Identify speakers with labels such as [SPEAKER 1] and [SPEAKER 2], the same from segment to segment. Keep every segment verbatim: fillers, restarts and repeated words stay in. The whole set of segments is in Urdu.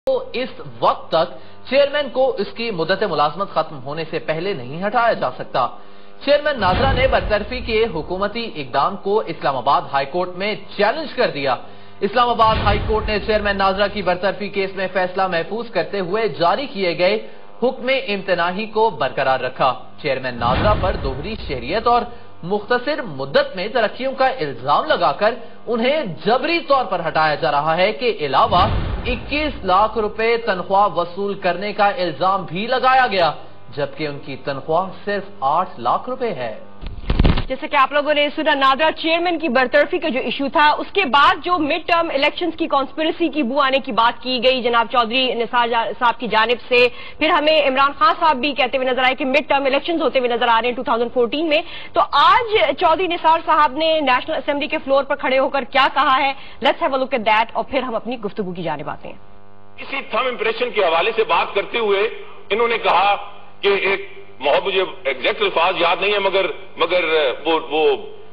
[SPEAKER 1] تو اس وقت تک چیئرمین کو اس کی مدت ملازمت ختم ہونے سے پہلے نہیں ہٹایا جا سکتا۔ چیئرمین ناظرہ نے برطرفی کے حکومتی اقدام کو اسلام آباد ہائی کورٹ میں چیلنج کر دیا۔ اسلام آباد ہائی کورٹ نے چیئرمین ناظرہ کی برطرفی کیس میں فیصلہ محفوظ کرتے ہوئے جاری کیے گئے حکم امتناعی کو برقرار رکھا۔ چیئرمین ناظرہ پر دوہری شہریت اور مختصر مدت میں ترقیوں کا الزام لگا کر انہیں جبری طور پر ہٹایا جا رہا ہے کہ علاوہ اکیس لاکھ روپے تنخواہ وصول کرنے کا الزام بھی لگایا گیا، جبکہ ان کی تنخواہ صرف آٹھ لاکھ روپے ہے۔
[SPEAKER 2] جیسے کہ آپ لوگوں نے سنا، ناظرہ چیئرمین کی برطرفی کا جو ایشو تھا، اس کے بعد جو مڈ ٹرم الیکشنز کی کانسپریسی کی بو آنے کی بات کی گئی جناب چودھری نثار صاحب کی جانب سے، پھر ہمیں عمران خان صاحب بھی کہتے ہوئے نظر آئے کہ مڈ ٹرم الیکشنز ہوتے ہوئے نظر آ رہے ہیں دو ہزار چودہ میں، تو آج چودھری نثار صاحب نے نیشنل اسمبلی کے فلور پر کھڑے ہو کر کیا کہا ہے، let's have a look at that, اور پھر ہم اپنی گفتگو کی جانب آتے ہیں۔
[SPEAKER 3] اسی تھم امپریشن کے حوالے سے بات کرتے ہوئے انہوں نے کہا کہ ایک محب مجھے ایگزیکٹ الفاظ یاد نہیں ہے مگر مگر وہ وہ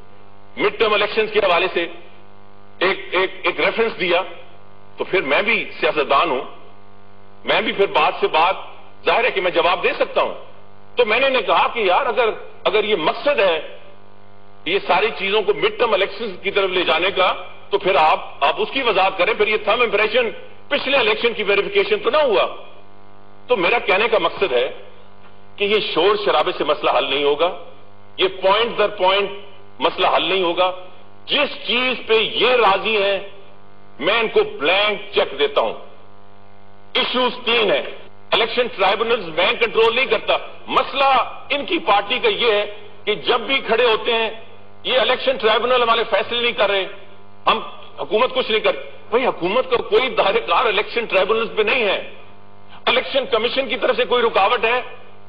[SPEAKER 3] مڈ ٹرم الیکشنز کے حوالے سے ایک ایک ایک ریفرنس دیا، تو پھر میں بھی سیاستدان ہوں، میں بھی پھر بات سے بات ظاہر ہے کہ میں جواب دے سکتا ہوں۔ تو میں نے کہا کہ یار اگر اگر یہ مقصد ہے یہ ساری چیزوں کو مڈ ٹرم الیکشنز کی طرف لے جانے کا، تو پھر آپ آپ اس کی وضاحت کریں، پھر یہ تھم امپریشن پچھلے الیکشن کی ویریفیکیشن تو نہ ہوا۔ تو میرا کہنے کا مقصد ہے کہ یہ شور شرابے سے مسئلہ حل نہیں ہوگا، یہ پوائنٹ در پوائنٹ مسئلہ حل نہیں ہوگا۔ جس چیز پہ یہ راضی ہیں میں ان کو بلینک چیک دیتا ہوں۔ ایشوز تین ہیں، الیکشن ٹرائبونلز میں کنٹرول نہیں کرتا، مسئلہ ان کی پارٹی کا یہ ہے کہ جب بھی کھڑے ہوتے ہیں یہ الیکشن ٹرائبونل ہمارے فیصلے نہیں کر رہے، ہم حکومت کچھ نہیں کر بھائی حکومت کا کوئی دائرہ کار الیکشن ٹرائبونلز پہ نہیں ہے، الیکشن کمیشن کی طرف سے کوئی رکاوٹ ہے،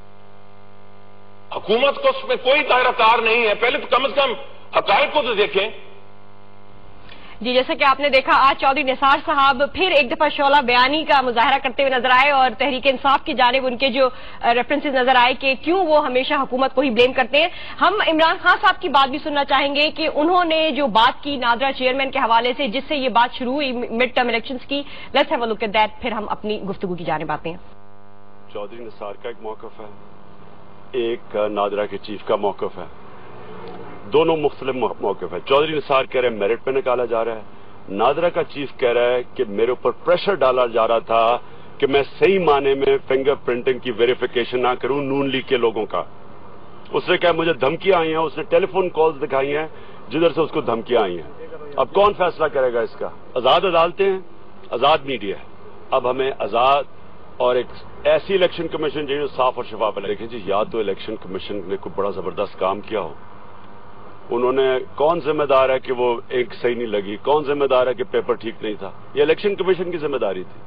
[SPEAKER 3] حکومت کو اس میں کوئی دائرہ کار نہیں ہے۔ پہلے تو کم از کم حقائق کو تو دیکھیں۔
[SPEAKER 2] جی جیسا کہ آپ نے دیکھا، آج چودھری نثار صاحب پھر ایک دفعہ شعلہ بیانی کا مظاہرہ کرتے ہوئے نظر آئے اور تحریک انصاف کی جانب ان کے جو ریفرنسز نظر آئے کہ کیوں وہ ہمیشہ حکومت کو ہی بلیم کرتے ہیں۔ ہم عمران خان صاحب کی بات بھی سننا چاہیں گے کہ انہوں نے جو بات کی ناظرہ چیئرمین کے حوالے سے، جس سے یہ بات شروع ہوئی مڈ ٹرم الیکشنز کی، let's have a look at that, پھر ہم اپنی گفتگو کی جانب آتے ہیں۔
[SPEAKER 4] چودھری نثار کا ایک موقف ہے، ایک ناظرہ کے چیف کا موقف ہے، دونوں مختلف موقف ہے۔ چودھری نثار کہہ رہے ہیں میرٹ پہ نکالا جا رہا ہے، ناظرہ کا چیف کہہ رہا ہے کہ میرے اوپر پریشر ڈالا جا رہا تھا کہ میں صحیح معنی میں فنگر پرنٹنگ کی ویریفیکیشن نہ کروں نون لیگ کے لوگوں کا۔ اس نے کہا مجھے دھمکیاں آئی ہیں، اس نے ٹیلی فون کالز دکھائی ہیں جدھر سے اس کو دھمکیاں آئی ہیں۔ اب کون فیصلہ کرے گا اس کا؟ آزاد عدالتیں ہیں، آزاد میڈیا ہے۔ اب ہمیں آزاد اور ایک ایسی الیکشن کمیشن جو صاف اور شفاف ہے۔ دیکھیں جی، یا تو الیکشن کمیشن نے کوئی بڑا زبردست کام کیا ہو، انہوں نے کون ذمہ دار ہے کہ وہ ایک صحیح نہیں لگی، کون ذمہ دار ہے کہ پیپر ٹھیک نہیں تھا؟ یہ الیکشن کمیشن کی ذمہ داری تھی۔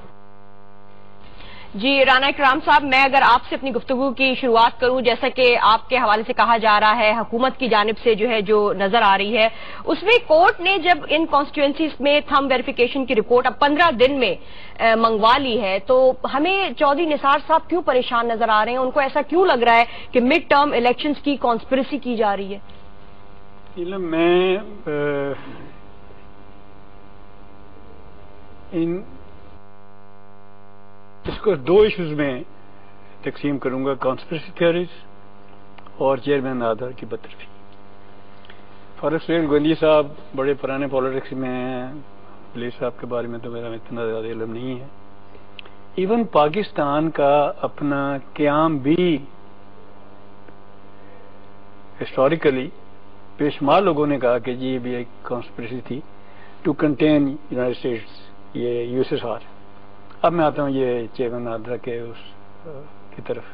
[SPEAKER 2] جی رانا اکرام صاحب، میں اگر آپ سے اپنی گفتگو کی شروعات کروں، جیسا کہ آپ کے حوالے سے کہا جا رہا ہے حکومت کی جانب سے جو ہے جو نظر آ رہی ہے، اس میں کورٹ نے جب ان کانسٹیٹوئنسیز میں تھم ویریفیکیشن کی رپورٹ اب پندرہ دن میں منگوا لی ہے، تو ہمیں چودھری نثار صاحب کیوں پریشان نظر آ رہے ہیں؟ ان کو ایسا کیوں لگ رہا ہے کہ مڈ ٹرم الیکشنز کی کانسپریسی کی جا رہی ہے؟
[SPEAKER 5] میں ان اس کو دو ایشوز میں تقسیم کروں گا، کانسپریسی تھیوریز اور چیئرمین ناظرہ کی برطرفی۔ فاروق سہیل گوندی صاحب بڑے پرانے پالیٹکس میں ہیں، پولیس صاحب کے بارے میں تو میرا اتنا زیادہ علم نہیں ہے۔ ایون پاکستان کا اپنا قیام بھی ہسٹوریکلی بے شمار لوگوں نے کہا کہ جی یہ بھی ایک کانسپریسی تھی ٹو کنٹین یونائٹڈ اسٹیٹس، یہ یو ایس ایس آر۔ اب میں آتا ہوں یہ چیئرمین ناظرہ کے اس کی طرف۔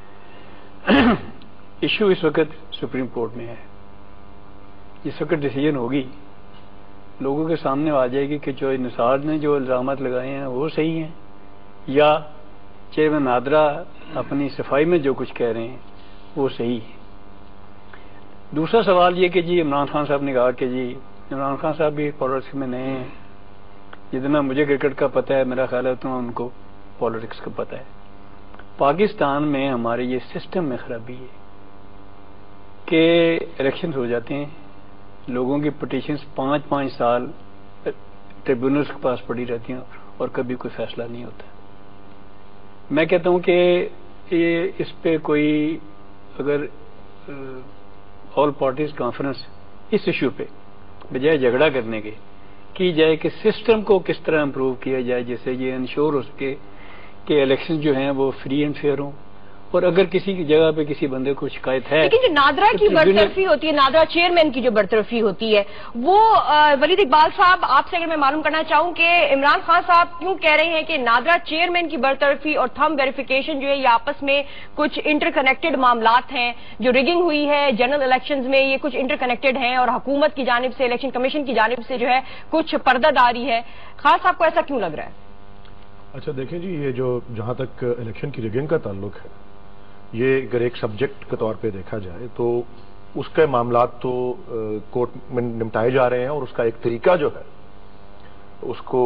[SPEAKER 5] ایشو اس وقت سپریم کورٹ میں ہے، اس وقت ڈیسیجن ہوگی، لوگوں کے سامنے آ جائے گی کہ جو نثار نے جو الزامات لگائے ہیں وہ صحیح ہیں یا چیئرمین ناظرہ اپنی صفائی میں جو کچھ کہہ رہے ہیں وہ صحیح ہے۔ دوسرا سوال یہ کہ جی عمران خان صاحب نے کہا کہ جی عمران خان صاحب بھی پالیٹکس میں نئے ہیں، جتنا مجھے کرکٹ کا پتہ ہے میرا خیال ہے اتنا ان کو پالیٹکس کا پتہ ہے۔ پاکستان میں ہمارے یہ سسٹم میں خرابی ہے کہ الیکشنز ہو جاتے ہیں، لوگوں کی پٹیشنز پانچ پانچ سال ٹریبیونلز کے پاس پڑی رہتی ہیں، اور کبھی کوئی فیصلہ نہیں ہوتا. میں کہتا ہوں کہ یہ اس پہ کوئی اگر آل پارٹیز کانفرنس اس ایشو پہ بجائے جھگڑا کرنے کے کی جائے کہ سسٹم کو کس طرح امپروو کیا جائے جیسے یہ انشور ہو سکے کہ الیکشن جو ہیں وہ فری اینڈ فیئر ہوں. اور اگر کسی کی جگہ پہ کسی بندے کو شکایت ہے،
[SPEAKER 2] لیکن جو نادرا کی برطرفی ہوتی ہے، نادرا چیئرمین کی جو برطرفی ہوتی ہے، وہ ولید اقبال صاحب آپ سے اگر میں معلوم کرنا چاہوں کہ عمران خان صاحب کیوں کہہ رہے ہیں کہ نادرا چیئرمین کی برطرفی اور تھم ویریفیکیشن جو ہے یہ آپس میں کچھ انٹر کنیکٹڈ معاملات ہیں، جو ریگنگ ہوئی ہے جنرل الیکشنز میں یہ کچھ انٹر کنیکٹڈ ہیں اور حکومت کی جانب سے الیکشن کمیشن کی جانب سے جو ہے کچھ پردہ داری ہے. خان صاحب کو ایسا کیوں لگ رہا ہے؟
[SPEAKER 6] اچھا دیکھیں جی، یہ جو جہاں تک الیکشن کی ریگنگ کا تعلق ہے، یہ اگر ایک سبجیکٹ کے طور پہ دیکھا جائے تو اس کے معاملات تو کورٹ میں نمٹائے جا رہے ہیں، اور اس کا ایک طریقہ جو ہے اس کو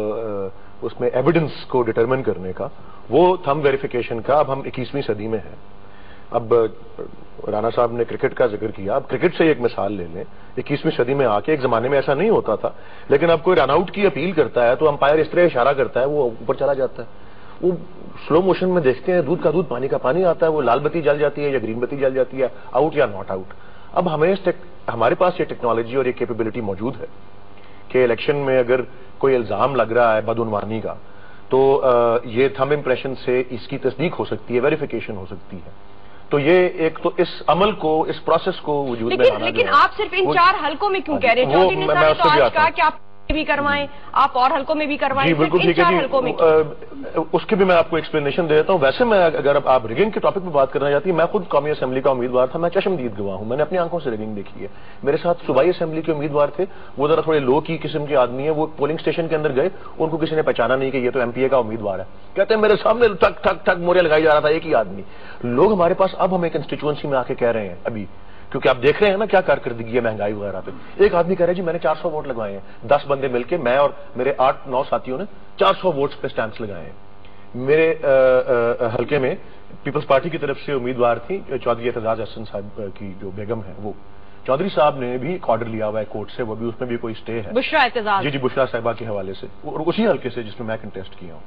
[SPEAKER 6] اس میں ایویڈنس کو ڈٹرمن کرنے کا، وہ تھم ویریفیکیشن کا. اب ہم اکیسویں صدی میں ہیں. اب رانا صاحب نے کرکٹ کا ذکر کیا، اب کرکٹ سے ایک مثال لے لیں. اکیسویں صدی میں آ کے ایک زمانے میں ایسا نہیں ہوتا تھا، لیکن اب کوئی رن آؤٹ کی اپیل کرتا ہے تو امپائر اس طرح اشارہ کرتا ہے، وہ اوپر چلا جاتا ہے. وہ سلو موشن میں دیکھتے ہیں، دودھ کا دودھ پانی کا پانی آتا ہے، وہ لال بتی جل جاتی ہے یا گرین بتی جل جاتی ہے، آؤٹ یا ناٹ آؤٹ. اب ہمیں ہمارے پاس یہ ٹیکنالوجی اور یہ کیپیبلٹی موجود ہے کہ الیکشن میں اگر کوئی الزام لگ رہا ہے بدعنوانی کا تو یہ تھم امپریشن سے اس کی تصدیق ہو سکتی ہے، ویریفیکیشن ہو سکتی ہے. تو یہ ایک تو اس عمل کو، اس پروسیس کو وجود میں لانا.
[SPEAKER 2] لیکن آپ صرف ان چار حلقوں میں کیوں کہہ رہے ہیں؟ چودھری نثار نے تو آج کہا کہ آپ بھی کروائیں، آپ اور حلقوں میں بھی کروائیں.
[SPEAKER 6] جی بالکل ٹھیک ہے جی، اس کی بھی میں آپ کو ایکسپلینیشن دے دیتا ہوں. ویسے میں اگر آپ ریگنگ کے ٹاپک پہ بات کرنا چاہتی ہیں، میں خود قومی اسمبلی کا امیدوار تھا، میں چشمدید گواہ ہوں، میں نے اپنی آنکھوں سے ریگنگ دیکھی ہے. میرے ساتھ صوبائی اسمبلی کے امیدوار تھے، وہ ذرا تھوڑے لو کی قسم کے آدمی ہیں. وہ پولنگ اسٹیشن کے اندر گئے، ان کو کسی نے پہچانا نہیں کہ یہ تو ایم پی اے کا امیدوار ہے. کہتے ہیں میرے سامنے ٹھک ٹھک ٹھک موریا لگائی جا رہا تھا، ایک ہی آدمی. لوگ ہمارے پاس اب ہمیں کنسٹیچوئنسی میں آ کے کہہ رہے ہیں ابھی، کیونکہ آپ دیکھ رہے ہیں نا کیا کارکردگی ہے مہنگائی وغیرہ پہ. ایک آدمی کہہ رہے جی میں نے چار سو ووٹ لگوائے ہیں، دس بندے مل کے، میں اور میرے آٹھ نو ساتھیوں نے چار سو ووٹس پہ سٹیمپس لگائے ہیں. میرے حلقے میں پیپلز پارٹی کی طرف سے امیدوار تھی چودھری اعتزاز احسن صاحب کی جو بیگم ہے، وہ چودھری صاحب نے بھی ایک آرڈر لیا ہوا ہے کورٹ سے، وہ بھی اس میں بھی کوئی اسٹے ہے.
[SPEAKER 2] بشرا اعتزاز جی
[SPEAKER 6] جی بشرا صاحبہ کے حوالے سے، اور اسی حلقے سے جس میں میں کنٹیسٹ کیا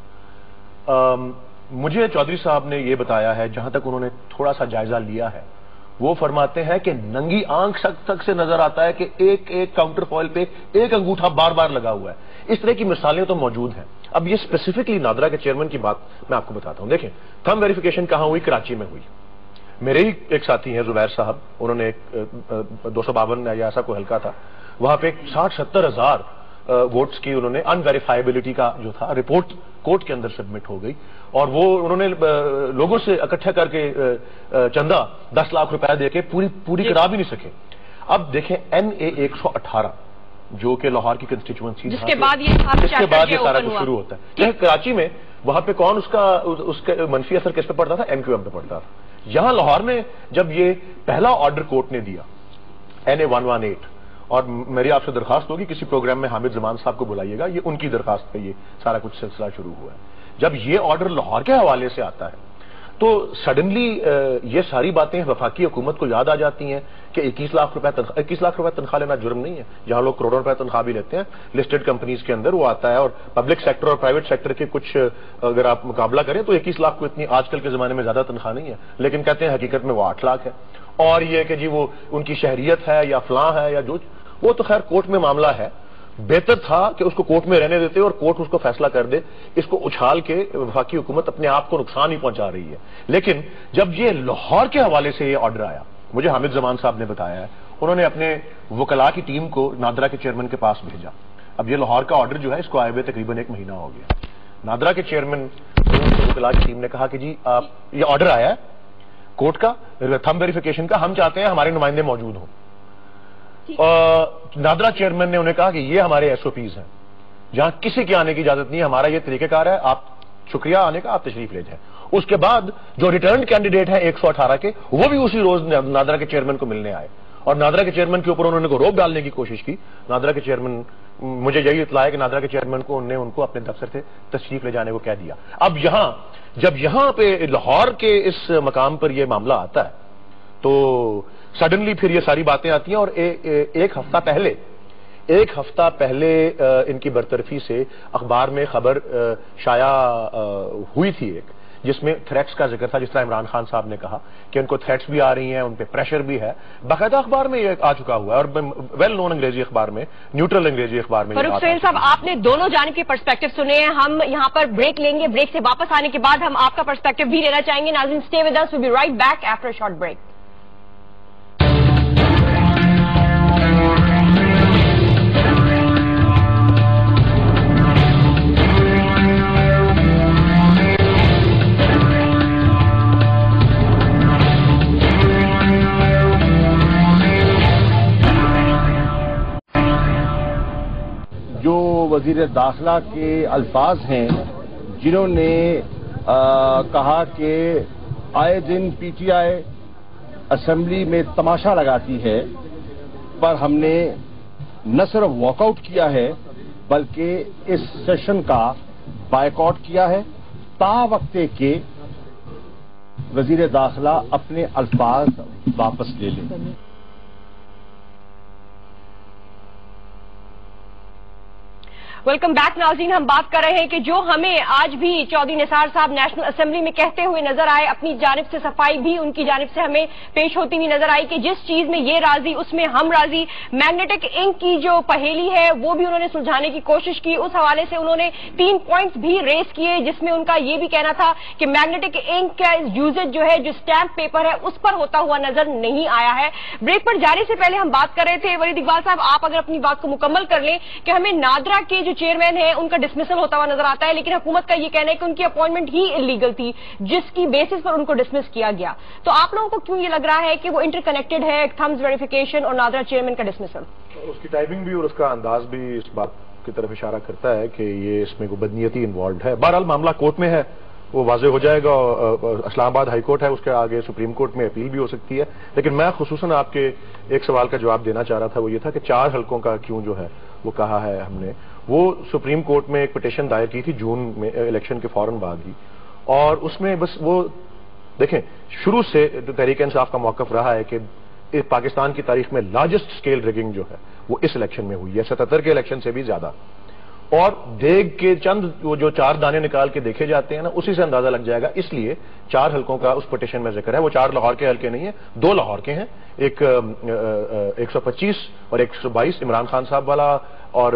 [SPEAKER 6] ہوں. مجھے چودھری صاحب نے یہ بتایا ہے، جہاں تک انہوں نے تھوڑا سا جائزہ لیا ہے، وہ فرماتے ہیں کہ ننگی آنکھ تک سے نظر آتا ہے کہ ایک ایک کاؤنٹر فوائل پہ ایک انگوٹھا بار بار لگا ہوا ہے. اس طرح کی مثالیں تو موجود ہیں. اب یہ اسپیسیفکلی نادرا کے چیئرمین کی بات میں آپ کو بتاتا ہوں. دیکھیں تھم ویریفیکیشن کہاں ہوئی؟ کراچی میں ہوئی. میرے ہی ایک ساتھی ہیں زبیر صاحب، انہوں نے ایک دو سو باون یا ایسا کوئی حلقہ تھا، وہاں پہ ساٹھ ستر ہزار ووٹس کی انہوں نے ان ویریفائبلٹی کا جو تھا رپورٹ کورٹ کے اندر سبمٹ ہو گئی، اور وہ انہوں نے لوگوں سے اکٹھا کر کے چندہ دس لاکھ روپے دے کے پوری پوری کرا بھی نہیں سکے. اب دیکھیں این اے ایک سو اٹھارہ جو کہ لاہور کی کنسٹیچوئنسی،
[SPEAKER 2] جس کے بعد یہ
[SPEAKER 6] سارا کچھ شروع ہوتا ہے. کراچی میں وہاں پہ کون اس کا اس کا منفی اثر کس پہ پڑتا تھا؟ ایم کیو ایم پہ پڑتا تھا. یہاں لاہور میں جب یہ پہلا آرڈر کورٹ نے دیا N A one one eight, اور میری آپ سے درخواست ہوگی کسی پروگرام میں حامد زمان صاحب کو بلائیے گا، یہ ان کی درخواست پہ یہ سارا کچھ سلسلہ شروع ہوا ہے. جب یہ آرڈر لاہور کے حوالے سے آتا ہے تو سڈنلی یہ ساری باتیں وفاقی حکومت کو یاد آ جاتی ہیں کہ اکیس لاکھ روپے تنخواہ اکیس لاکھ روپے تنخواہ لینا جرم نہیں ہے. جہاں لوگ کروڑوں روپے تنخواہ بھی لیتے ہیں لسٹڈ کمپنیز کے اندر وہ آتا ہے، اور پبلک سیکٹر اور پرائیویٹ سیکٹر کے کچھ اگر آپ مقابلہ کریں تو اکیس لاکھ کو اتنی آج کل کے زمانے میں زیادہ تنخواہ نہیں ہے، لیکن کہتے ہیں حقیقت میں وہ آٹھ لاکھ ہے. اور یہ کہ جی وہ ان کی شہریت ہے یا فلاں ہے یا جو، وہ تو خیر کورٹ میں معاملہ ہے. بہتر تھا کہ اس کو کورٹ میں رہنے دیتے اور کورٹ اس کو فیصلہ کر دے. اس کو اچھال کے وفاقی حکومت اپنے آپ کو نقصان ہی پہنچا رہی ہے. لیکن جب یہ لاہور کے حوالے سے یہ آرڈر آیا، مجھے حامد زمان صاحب نے بتایا ہے، انہوں نے اپنے وکلاء کی ٹیم کو نادرا کے چیئرمین کے پاس بھیجا. اب یہ لاہور کا آرڈر جو ہے اس کو آئے ہوئے تقریباً ایک مہینہ ہو گیا. نادرا کے چیئرمین وکلاء کی ٹیم نے کہا کہ جی آپ یہ آرڈر آیا ہے کورٹ کا تھم ویریفیکیشن کا، ہم چاہتے ہیں ہمارے نمائندے موجود ہوں. نادرا چیئرمین نے انہیں کہا کہ یہ ہمارے ایس او پیز ہیں، جہاں کسی کے آنے کی اجازت نہیں ہے، ہمارا یہ طریقہ کار ہے، آپ شکریہ آنے کا، آپ تشریف لے جائیں. اس کے بعد جو ریٹرنڈ کینڈیڈیٹ ہیں ایک سو اٹھارہ کے، وہ بھی اسی روز نادرا کے چیئرمین کو ملنے آئے، اور نادرا کے چیئرمین کے اوپر انہوں نے کو روب ڈالنے کی کوشش کی. نادرا کے چیئرمین، مجھے یہی اطلاع ہے کہ نادرا کے چیئرمین کو انہوں نے ان کو اپنے دفتر سے تشریف لے جانے کو کہہ دیا. اب یہاں جب یہاں پہ لاہور کے اس مقام پر یہ معاملہ آتا ہے تو سڈنلی پھر یہ ساری باتیں آتی ہیں. اور ایک ہفتہ پہلے ایک ہفتہ پہلے ان کی برطرفی سے اخبار میں خبر شائع ہوئی تھی ایک، جس میں تھریٹس کا ذکر تھا، جس طرح عمران خان صاحب نے کہا کہ ان کو تھریٹس بھی آ رہی ہیں، ان پہ پریشر بھی ہے، باقاعدہ اخبار میں یہ آ چکا ہوا ہے، اور ویل نون انگریزی اخبار میں، نیوٹرل انگریزی اخبار میں۔
[SPEAKER 2] فاروق سہیل صاحب، آپ نے دونوں جانب کے پرسپیکٹو سنے ہیں، ہم یہاں پر بریک لیں گے، بریک سے واپس آنے کے بعد ہم آپ کا پرسپیکٹو بھی لینا چاہیں گے۔ ناظرین stay with us, we be right back after a short break.
[SPEAKER 7] جو وزیر داخلہ کے الفاظ ہیں جنہوں نے آ, کہا کہ آئے دن پی ٹی آئی اسمبلی میں تماشا لگاتی ہے، پر ہم نے نہ صرف واک آؤٹ کیا ہے بلکہ اس سیشن کا بائیکاٹ کیا ہے تا وقتے کہ وزیر داخلہ اپنے الفاظ واپس لے لیں۔
[SPEAKER 2] ویلکم بیک ناظرین، ہم بات کر رہے ہیں کہ جو ہمیں آج بھی چودھری نثار صاحب نیشنل اسمبلی میں کہتے ہوئے نظر آئے، اپنی جانب سے صفائی بھی ان کی جانب سے ہمیں پیش ہوتی ہوئی نظر آئی کہ جس چیز میں یہ راضی اس میں ہم راضی۔ میگنیٹک انک کی جو پہیلی ہے وہ بھی انہوں نے سلجھانے کی کوشش کی، اس حوالے سے انہوں نے تین پوائنٹس بھی ریز کیے، جس میں ان کا یہ بھی کہنا تھا کہ میگنیٹک انک کا یوزیج جو ہے، جو اسٹیمپ پیپر ہے، اس پر ہوتا ہوا نظر نہیں آیا ہے۔ بریک پر جانے سے پہلے ہم بات کر رہے تھے، ولید اقبال صاحب آپ اگر اپنی بات کو مکمل کر لیں کہ ہمیں نادرا کے جو چیئرمین ہیں ان کا ڈسمسل ہوتا ہوا نظر آتا ہے، لیکن حکومت کا یہ کہنا ہے کہ ان کی اپوائنٹمنٹ ہی انلیگل تھی جس کی بیسس پر ان کو ڈسمس کیا گیا۔ تو آپ لوگوں کو کیوں یہ لگ رہا ہے کہ وہ انٹر کنیکٹڈ ہے، تھمز ویریفیکیشن اور نادرا چیئرمین کا ڈسمسل؟
[SPEAKER 6] اس کی ٹائمنگ بھی اور اس کا انداز بھی اس بات کی طرف اشارہ کرتا ہے کہ یہ اس میں کوئی بدنیتی انوالوڈ ہے۔ بہرحال معاملہ کورٹ میں ہے، وہ واضح ہو جائے گا، اسلام آباد ہائی کورٹ ہے، اس کے آگے سپریم کورٹ میں اپیل بھی ہو سکتی ہے۔ لیکن میں خصوصاً آپ کے ایک سوال کا جواب دینا چاہ رہا تھا، وہ یہ تھا کہ چار حلقوں کا کیوں جو ہے وہ کہا ہے ہم نے، وہ سپریم کورٹ میں ایک پٹیشن دائر کی تھی جون میں الیکشن کے فوراً بعد ہی، اور اس میں بس وہ دیکھیں شروع سے تحریک انصاف کا موقف رہا ہے کہ پاکستان کی تاریخ میں لارجسٹ اسکیل ریگنگ جو ہے وہ اس الیکشن میں ہوئی ہے، ستہتر کے الیکشن سے بھی زیادہ، اور دیگ کے چند وہ جو چار دانے نکال کے دیکھے جاتے ہیں نا، اسی سے اندازہ لگ جائے گا۔ اس لیے چار حلقوں کا اس پٹیشن میں ذکر ہے، وہ چار لاہور کے حلقے نہیں ہیں، دو لاہور کے ہیں، ایک ایک سو پچیس اور ایک سو بائیس عمران خان صاحب والا اور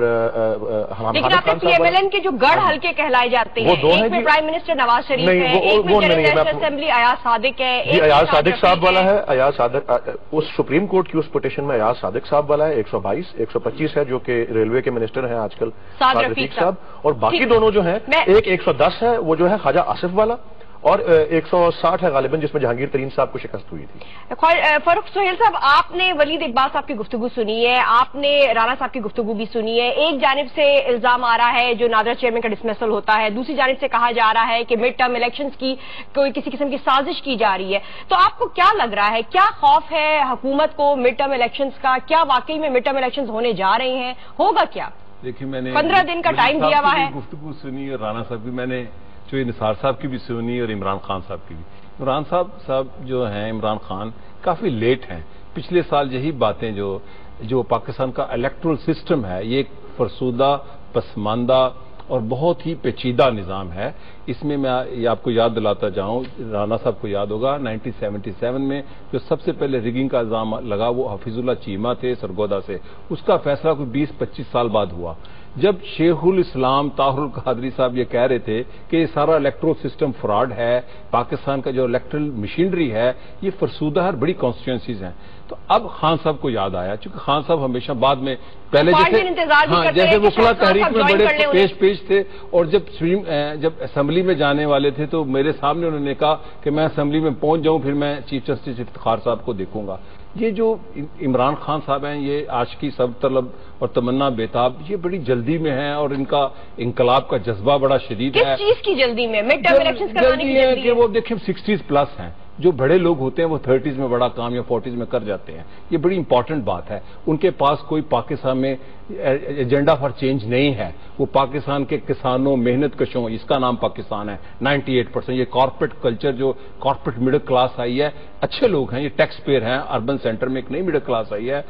[SPEAKER 2] لیکن آپ نے پی ایم ایل این کے جو گڑھ حلقے کہلائے جاتے ہیں، ایک میں پرائم منسٹر نواز شریف ہے، ایک میں general national assembly Ayaz Sadiq ہے،
[SPEAKER 6] جی ایاز صادق صاحب والا ہے، ایاز صادق اس سپریم کورٹ کی اس پٹیشن میں ایاز صادق صاحب والا ہے، ایک سو بائیس ایک سو پچیس ہے جو کہ ریلوے کے منسٹر ہیں آج کل سعد رفیق صاحب، اور باقی دونوں جو ہیں ایک ایک سو دس ہے وہ جو ہے خواجہ آصف والا، اور ایک سو ساٹھ ہے غالباً جس میں جہانگیر ترین صاحب کو شکست ہوئی تھی۔
[SPEAKER 2] فاروق سہیل صاحب، آپ نے ولید اقبال صاحب کی گفتگو سنی ہے، آپ نے رانا صاحب کی گفتگو بھی سنی ہے، ایک جانب سے الزام آ رہا ہے جو نادرا چیئرمین کا ڈسمسل ہوتا ہے، دوسری جانب سے کہا جا رہا ہے کہ مڈ ٹرم الیکشنز کی کوئی کسی قسم کی سازش کی جا رہی ہے، تو آپ کو کیا لگ رہا ہے، کیا خوف ہے حکومت کو مڈ ٹرم الیکشنز کا؟ کیا واقعی میں مڈ ٹرم الیکشنز ہونے جا رہے ہیں؟ ہوگا کیا؟
[SPEAKER 8] دیکھیے میں نے
[SPEAKER 2] پندرہ دن کا ٹائم دیا ہوا ہے،
[SPEAKER 8] گفتگو سنی اور رانا صاحب کی میں نے جو نثار صاحب کی بھی سنی اور عمران خان صاحب کی بھی۔ عمران صاحب صاحب جو ہیں عمران خان کافی لیٹ ہیں، پچھلے سال یہی باتیں جو جو پاکستان کا الیکٹرل سسٹم ہے یہ ایک فرسودہ پسماندہ اور بہت ہی پیچیدہ نظام ہے، اس میں میں یہ آپ کو یاد دلاتا جاؤں، رانا صاحب کو یاد ہوگا نائنٹین سیونٹی سیون میں جو سب سے پہلے ریگنگ کا الزام لگا وہ حفیظ اللہ چیمہ تھے سرگودا سے، اس کا فیصلہ کوئی بیس پچیس سال بعد ہوا، جب شیخ الاسلام طاہر القادری صاحب یہ کہہ رہے تھے کہ یہ سارا الیکٹرل سسٹم فراڈ ہے، پاکستان کا جو الیکٹرل مشینری ہے یہ فرسودہ ہے، بڑی کانسٹیچوئنسیز ہیں، تو اب خان صاحب کو یاد آیا، چونکہ خان صاحب ہمیشہ بعد میں پہلے جیسے ہاں جیسے وکلا تحریک میں بڑے پیش پیش تھے، اور جب جب اسمبلی میں جانے والے تھے تو میرے سامنے انہوں نے کہا کہ میں اسمبلی میں پہنچ جاؤں پھر میں چیف جسٹس افتخار صاحب کو دیکھوں گا۔ یہ جو عمران خان صاحب ہیں یہ آج کی سب طلب اور تمنا بیتاب، یہ بڑی جلدی میں ہیں اور ان کا انقلاب کا جذبہ بڑا شدید ہے۔
[SPEAKER 2] کس چیز کی جلدی میں؟ مڈ ٹرم الیکشنز کروانے کی جلدی ہے
[SPEAKER 8] کہ وہ دیکھیں سکسٹیز پلس ہیں، جو بڑے لوگ ہوتے ہیں وہ تھرٹیز میں بڑا کام یا فورٹیز میں کر جاتے ہیں، یہ بڑی امپورٹنٹ بات ہے، ان کے پاس کوئی پاکستان میں ایجنڈا فار چینج نہیں ہے، وہ پاکستان کے کسانوں محنت کشوں اس کا نام پاکستان ہے، نائنٹی ایٹ پرسینٹ یہ کارپوریٹ کلچر جو کارپوریٹ مڈل کلاس آئی ہے، اچھے لوگ ہیں، یہ ٹیکس پیئر ہیں، اربن سینٹر میں ایک نئی مڈل کلاس آئی ہے،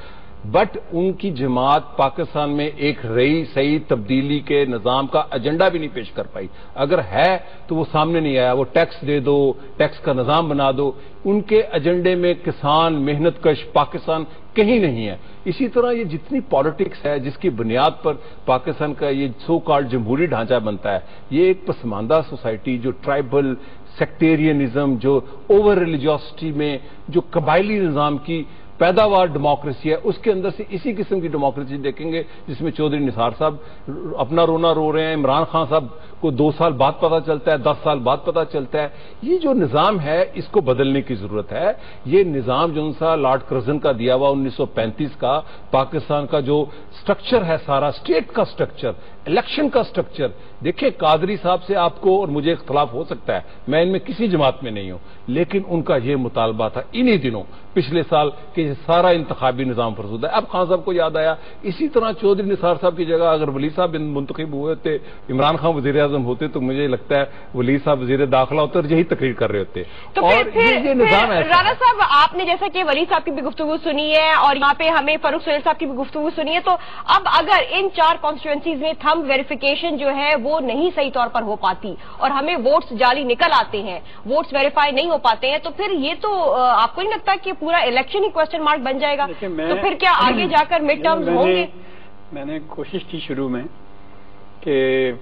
[SPEAKER 8] بٹ ان کی جماعت پاکستان میں ایک رئی صحیح تبدیلی کے نظام کا ایجنڈا بھی نہیں پیش کر پائی. اگر ہے تو وہ سامنے نہیں آیا. وہ ٹیکس دے دو, ٹیکس کا نظام بنا دو, ان کے ایجنڈے میں کسان, محنت کش پاکستان کہیں نہیں ہے. اسی طرح یہ جتنی پالیٹکس ہے جس کی بنیاد پر پاکستان کا یہ سو کالڈ جمہوری ڈھانچہ بنتا ہے, یہ ایک پسماندہ سوسائٹی جو ٹرائبل سیکٹیرینزم, جو اوور ریلیجیوسٹی میں جو قبائلی نظام کی پیداوار ڈیموکریسی ہے, اس کے اندر سے اسی قسم کی ڈیموکریسی دیکھیں گے جس میں چودھری نثار صاحب اپنا رونا رو رہے ہیں, عمران خان صاحب کو دو سال بعد پتا چلتا ہے, دس سال بعد پتا چلتا ہے. یہ جو نظام ہے اس کو بدلنے کی ضرورت ہے. یہ نظام جو سا لارڈ کرزن کا دیا ہوا انیس سو پینتیس کا پاکستان کا جو سٹرکچر ہے, سارا اسٹیٹ کا سٹرکچر, الیکشن کا سٹرکچر, دیکھیں قادری صاحب سے آپ کو اور مجھے اختلاف ہو سکتا ہے, میں ان میں کسی جماعت میں نہیں ہوں, لیکن ان کا یہ مطالبہ تھا انہی دنوں پچھلے سال کہ سارا انتخابی نظام فرسودہ ہے. اب خان صاحب کو یاد آیا. اسی طرح چودھری نثار صاحب کی جگہ اگر ولی صاحب منتخب ہوئے تھے, عمران خان وزیر اعظم ہوتے, تو مجھے لگتا ہے ولی صاحب وزیر داخلہ ہوتے اور یہی تقریر کر رہے ہوتے. اور یہ نظام ہے.
[SPEAKER 2] رانا صاحب, آپ نے جیسا کہ ولی صاحب کی بھی گفتگو سنی ہے اور یہاں پہ ہمیں فاروق سہیل صاحب کی بھی گفتگو سنی ہے, تو اب اگر ان چار کانسٹیچوئنسیز میں تھمب ویریفیکیشن جو ہے وہ نہیں صحیح طور پر ہو پاتی اور ہمیں ووٹس جعلی نکل آتے ہیں, ووٹس ویریفائی نہیں ہو پاتے ہیں, تو پھر یہ تو آپ کو نہیں لگتا کہ پورا الیکشن ہی کوسچن مارک بن جائے گا؟ تو پھر کیا آگے جا کر مڈ ٹرمز ہوں گے؟
[SPEAKER 5] میں نے کوشش کی شروع میں کہ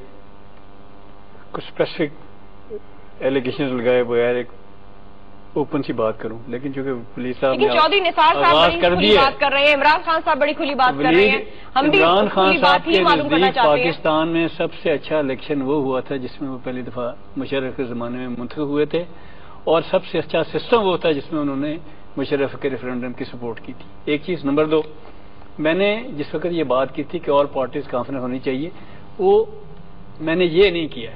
[SPEAKER 5] کچھ اسپیسیفک ایلیگیشنز لگائے بغیر ایک اوپن سی بات کروں, لیکن چونکہ پولیس صاحب
[SPEAKER 2] لیکن چودھری نثار صاحب بڑی کھلی بات کر رہے ہیں, عمران خان صاحب بڑی کھلی بات کر رہے ہیں, ہم بھی
[SPEAKER 5] عمران خان صاحب کے نزدیک
[SPEAKER 2] ہیں
[SPEAKER 5] پاکستان میں سب سے اچھا الیکشن وہ ہوا تھا جس میں وہ پہلی دفعہ مشرف کے زمانے میں منتخب ہوئے تھے, اور سب سے اچھا سسٹم وہ تھا جس میں انہوں نے مشرف کے ریفرینڈم کی سپورٹ کی تھی. ایک چیز. نمبر دو, میں نے جس وقت یہ بات کی تھی کہ آل پارٹیز کانفرنس ہونی چاہیے, وہ میں نے یہ نہیں کیا ہے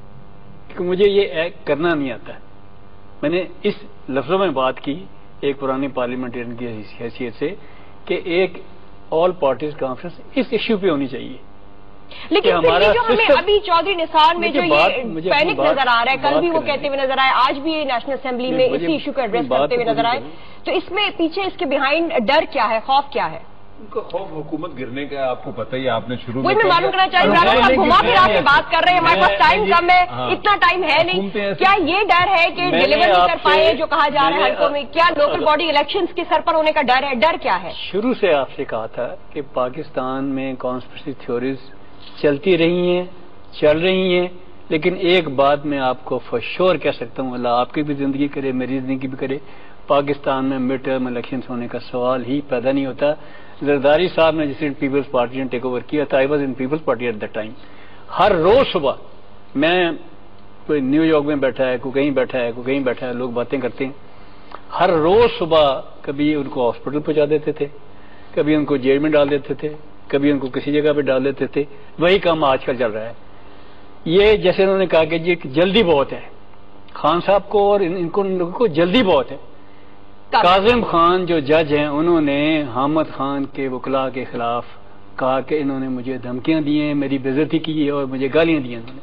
[SPEAKER 5] کہ مجھے یہ کرنا نہیں آتا ہے. میں نے اس لفظوں میں بات کی ایک پرانی پارلیمنٹرین کی حیثیت سے کہ ایک آل پارٹیز کانفرنس اس ایشو پہ ہونی چاہیے.
[SPEAKER 2] لیکن ہمارا جو ہمیں ابھی چودھری نثار میں جو یہ پینک نظر آ رہا ہے, کل بھی وہ کہتے ہوئے نظر آئے, آج بھی یہ نیشنل اسمبلی میں اسی ایشو کو ایڈریس کرتے ہوئے نظر آئے, تو اس میں پیچھے اس کے بیہائنڈ ڈر کیا ہے, خوف کیا ہے؟
[SPEAKER 8] ان کا خوف حکومت گرنے کا ہے, آپ کو پتہ ہی, آپ نے شروع
[SPEAKER 2] میں معلوم کرنا چاہیے. عمران صاحب گھما پھر آپ سے بات کر رہے ہیں, ہمارے پاس ٹائم کم ہے, اتنا ٹائم ہے نہیں. کیا یہ ڈر ہے کہ ڈیلیور نہیں کر پائے جو کہا جا رہا ہے حلقوں میں؟ کیا لوکل باڈی الیکشنز کے سر پر ہونے کا ڈر ہے؟ ڈر کیا ہے؟
[SPEAKER 5] شروع سے آپ سے کہا تھا کہ پاکستان میں کانسپریسی تھیوریز چلتی رہی ہیں, چل رہی ہیں, لیکن ایک بات میں آپ کو فور شور کہہ سکتا ہوں, اللہ آپ کی بھی زندگی کرے, میری زندگی بھی کرے, پاکستان میں مڈ ٹرم الیکشنز ہونے کا سوال ہی پیدا نہیں ہوتا. زرداری صاحب نے جسے پیپلز پارٹی نے ٹیک اوور کیا تھا, I was in Peoples Party at the time, ہر روز صبح میں, کوئی نیو یارک میں بیٹھا ہے, کوئی کہیں بیٹھا ہے, کوئی کہیں بیٹھا ہے, لوگ باتیں کرتے ہیں, ہر روز صبح کبھی ان کو ہاسپٹل پہنچا دیتے تھے, کبھی ان کو جیل میں ڈال دیتے تھے, کبھی ان کو کسی جگہ پہ ڈال دیتے تھے. وہی کام آج کل چل رہا ہے. یہ جیسے انہوں نے کہا کہ جی جلدی بہت ہے خان صاحب کو, اور ان کو ان لوگوں کو جلدی بہت ہے. کاظم خان جو جج ہیں انہوں نے حامد خان کے وکلاء کے خلاف کہا کہ انہوں نے مجھے دھمکیاں دی ہیں, میری بے عزتی کی اور مجھے گالیاں دی ہیں. انہوں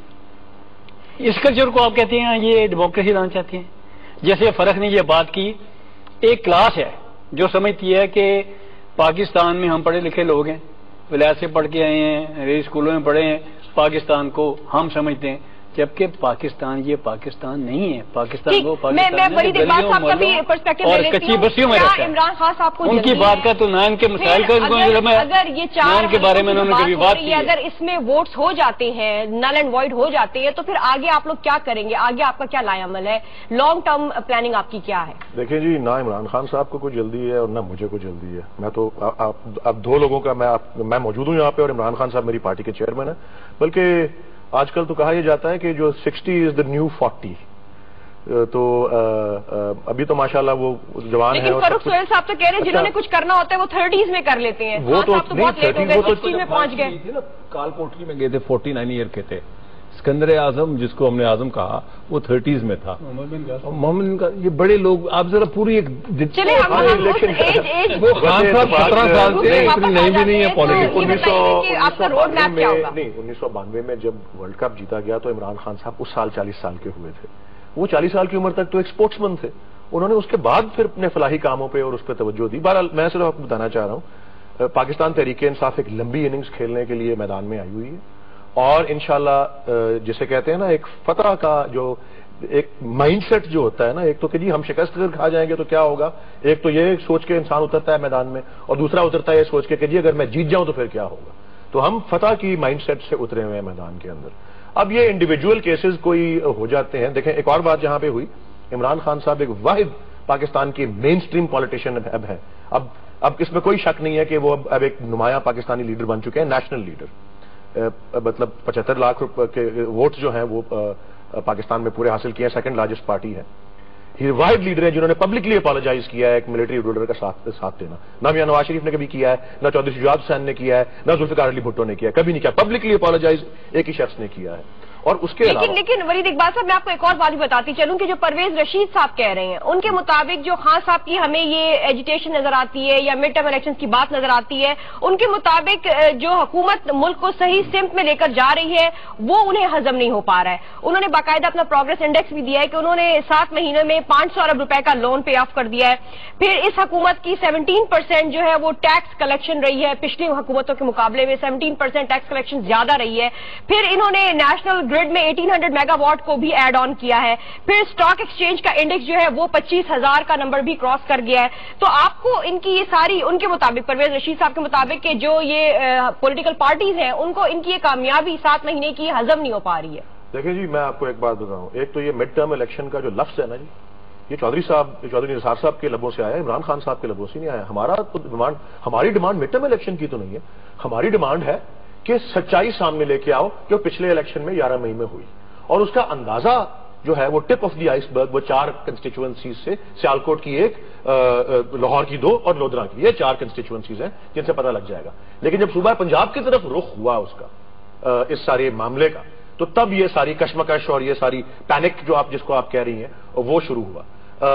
[SPEAKER 5] نے اس کلچر کو آپ کہتے ہیں یہ ڈیموکریسی لانا چاہتے ہیں. جیسے فرق نے یہ بات کی, ایک کلاس ہے جو سمجھتی ہے کہ پاکستان میں ہم پڑھے لکھے لوگ ہیں, ولایت سے پڑھ کے آئے ہیں, ریل اسکولوں میں پڑھے ہیں, پاکستان کو ہم سمجھتے ہیں, جبکہ پاکستان یہ پاکستان نہیں ہے. پاکستان وہ پاکستان اور کچی بستیوں میں رہتا ہے.
[SPEAKER 2] عمران خان صاحب کو
[SPEAKER 5] ان کی بات کا تو نہ ان کے مسائل کا
[SPEAKER 2] اگر یہ چار
[SPEAKER 5] کے بارے میں انہوں نے کبھی بات کی,
[SPEAKER 2] اگر اس میں ووٹس ہو جاتے ہیں, نل اینڈ وائڈ ہو جاتے ہیں, تو پھر آگے آپ لوگ کیا کریں گے؟ آگے آپ کا کیا لائے عمل ہے؟ لانگ ٹرم پلاننگ آپ کی کیا ہے؟
[SPEAKER 6] دیکھیں جی, نہ عمران خان صاحب کو کوئی جلدی ہے اور نہ مجھے کوئی جلدی ہے. میں تو اب دو لوگوں کا میں موجود ہوں یہاں پہ, اور عمران خان صاحب میری پارٹی کے چیئرمین ہیں. بلکہ آج کل تو کہا یہ جاتا ہے کہ جو sixty is the new forty, تو ابھی تو ماشاءاللہ وہ جوان ہے.
[SPEAKER 2] لیکن فاروق سہیل صاحب تو کہہ رہے ہیں جنہوں نے کچھ کرنا ہوتا ہے وہ تھرٹیز میں کر لیتے ہیں.
[SPEAKER 6] وہ تو
[SPEAKER 2] بہت لیٹ ہو گئے, سکسٹی میں پہنچ گئے.
[SPEAKER 8] کال کوٹلی میں گئے تھے, فورٹی نائن ایئر کے تھے. اسکندر اعظم جس کو ہم نے اعظم کہا وہ تھرٹیز میں تھا. محمد بن کا یہ بڑے لوگ, آپ ذرا پوری ایک
[SPEAKER 2] چلے
[SPEAKER 8] وہ خان صاحب سترہ سال سے اتنی نہیں بھی نہیں ہے پالیٹکس.
[SPEAKER 6] انیس سو بانوے میں جب ورلڈ کپ جیتا گیا تو عمران خان صاحب اس سال چالیس سال کے ہوئے تھے. وہ چالیس سال کی عمر تک تو ایک اسپورٹس مین تھے. انہوں نے اس کے بعد پھر اپنے فلاحی کاموں پہ اور اس پہ توجہ دی. بہرحال میں صرف آپ کو بتانا چاہ رہا ہوں پاکستان تحریک انصاف ایک لمبی اننگز کھیلنے کے لیے میدان میں آئی ہوئی ہے، اور انشاءاللہ جسے کہتے ہیں نا ایک فتح کا جو ایک مائنڈ سیٹ جو ہوتا ہے نا، ایک تو کہ جی ہم شکست اگر کھا جائیں گے تو کیا ہوگا، ایک تو یہ سوچ کے انسان اترتا ہے میدان میں، اور دوسرا اترتا ہے یہ سوچ کے کہ جی اگر میں جیت جاؤں تو پھر کیا ہوگا۔ تو ہم فتح کی مائنڈ سیٹ سے اترے ہوئے ہیں میدان کے اندر۔ اب یہ انڈیویجول کیسز کوئی ہو جاتے ہیں، دیکھیں ایک اور بات جہاں پہ ہوئی، عمران خان صاحب ایک واحد پاکستان کی مین سٹریم پالیٹیشین اب ہے، اب اب اس میں کوئی شک نہیں ہے کہ وہ اب اب ایک نمایاں پاکستانی لیڈر بن چکے ہیں، نیشنل لیڈر، مطلب پچہتر لاکھ کے ووٹس جو ہیں وہ پاکستان میں پورے حاصل کیے ہیں، سیکنڈ لارجسٹ پارٹی ہے۔ یہ واحد لیڈر ہیں جنہوں نے پبلکلی اپالوجائز کیا ہے ایک ملٹری رولر کا ساتھ ساتھ دینا، نہ میاں نواز شریف نے کبھی کیا ہے، نہ چودھری شجاعت حسین نے کیا ہے، نہ ذوالفقار علی بھٹو نے کیا ہے، کبھی نہیں کیا، پبلکلی اپالوجائز ایک ہی شخص نے کیا ہے۔ اور اس کے
[SPEAKER 2] لیکن لیکن ولید اقبال صاحب میں آپ کو ایک اور بات بھی بتاتی چلوں کہ جو پرویز رشید صاحب کہہ رہے ہیں ان کے مطابق جو خان صاحب کی ہمیں یہ ایجیٹیشن نظر آتی ہے یا مڈ ٹرم الیکشن کی بات نظر آتی ہے، ان کے مطابق جو حکومت ملک کو صحیح سمت میں لے کر جا رہی ہے وہ انہیں ہضم نہیں ہو پا رہا ہے۔ انہوں نے باقاعدہ اپنا پروگرس انڈیکس بھی دیا ہے کہ انہوں نے سات مہینے میں پانچ سو ارب روپے کا لون پے آف کر دیا ہے۔ پھر اس حکومت کی سیونٹین پرسینٹ جو ہے وہ ٹیکس کلیکشن رہی ہے، پچھلی حکومتوں کے مقابلے میں سیونٹین پرسینٹ ٹیکس کلیکشن زیادہ رہی ہے۔ پھر انہوں نے نیشنل گرڈ میں ایٹین ہنڈریڈ میگا واٹ کو بھی ایڈ آن کیا ہے۔ پھر سٹاک ایکسچینج کا انڈیکس جو ہے وہ پچیس ہزار کا نمبر بھی کراس کر گیا ہے۔ تو آپ کو ان کی یہ ساری ان کے مطابق پرویز رشید صاحب کے مطابق کہ جو یہ پولیٹیکل پارٹیز ہیں ان کو ان کی یہ کامیابی سات مہینے کی ہضم نہیں ہو پا رہی ہے۔
[SPEAKER 6] دیکھیں جی میں آپ کو ایک بات بتاؤں، ایک تو یہ مڈ ٹرم الیکشن کا جو لفظ ہے نا جی، یہ چودھری صاحب چودھری نثار صاحب کے لبوں سے آیا ہے، عمران خان صاحب کے لبوں سے نہیں آیا۔ ہمارا تو ڈیمانڈ ہماری ڈیمانڈ مڈ ٹرم الیکشن کی تو نہیں ہے، ہماری ڈیمانڈ ہے کہ سچائی سامنے لے کے آؤ جو پچھلے الیکشن میں گیارہ مئی میں ہوئی، اور اس کا اندازہ جو ہے وہ ٹپ آف دی آئس برگ وہ چار کنسٹیچوئنسیز سے، سیالکوٹ کی ایک، لاہور کی دو اور لودھرا کی، یہ چار کنسٹیچوئنسیز ہیں جن سے پتہ لگ جائے گا۔ لیکن جب صوبہ پنجاب کی طرف رخ ہوا اس کا اس سارے معاملے کا، تو تب یہ ساری کشمکش اور یہ ساری پینک جو آپ جس کو آپ کہہ رہی ہیں وہ شروع ہوا۔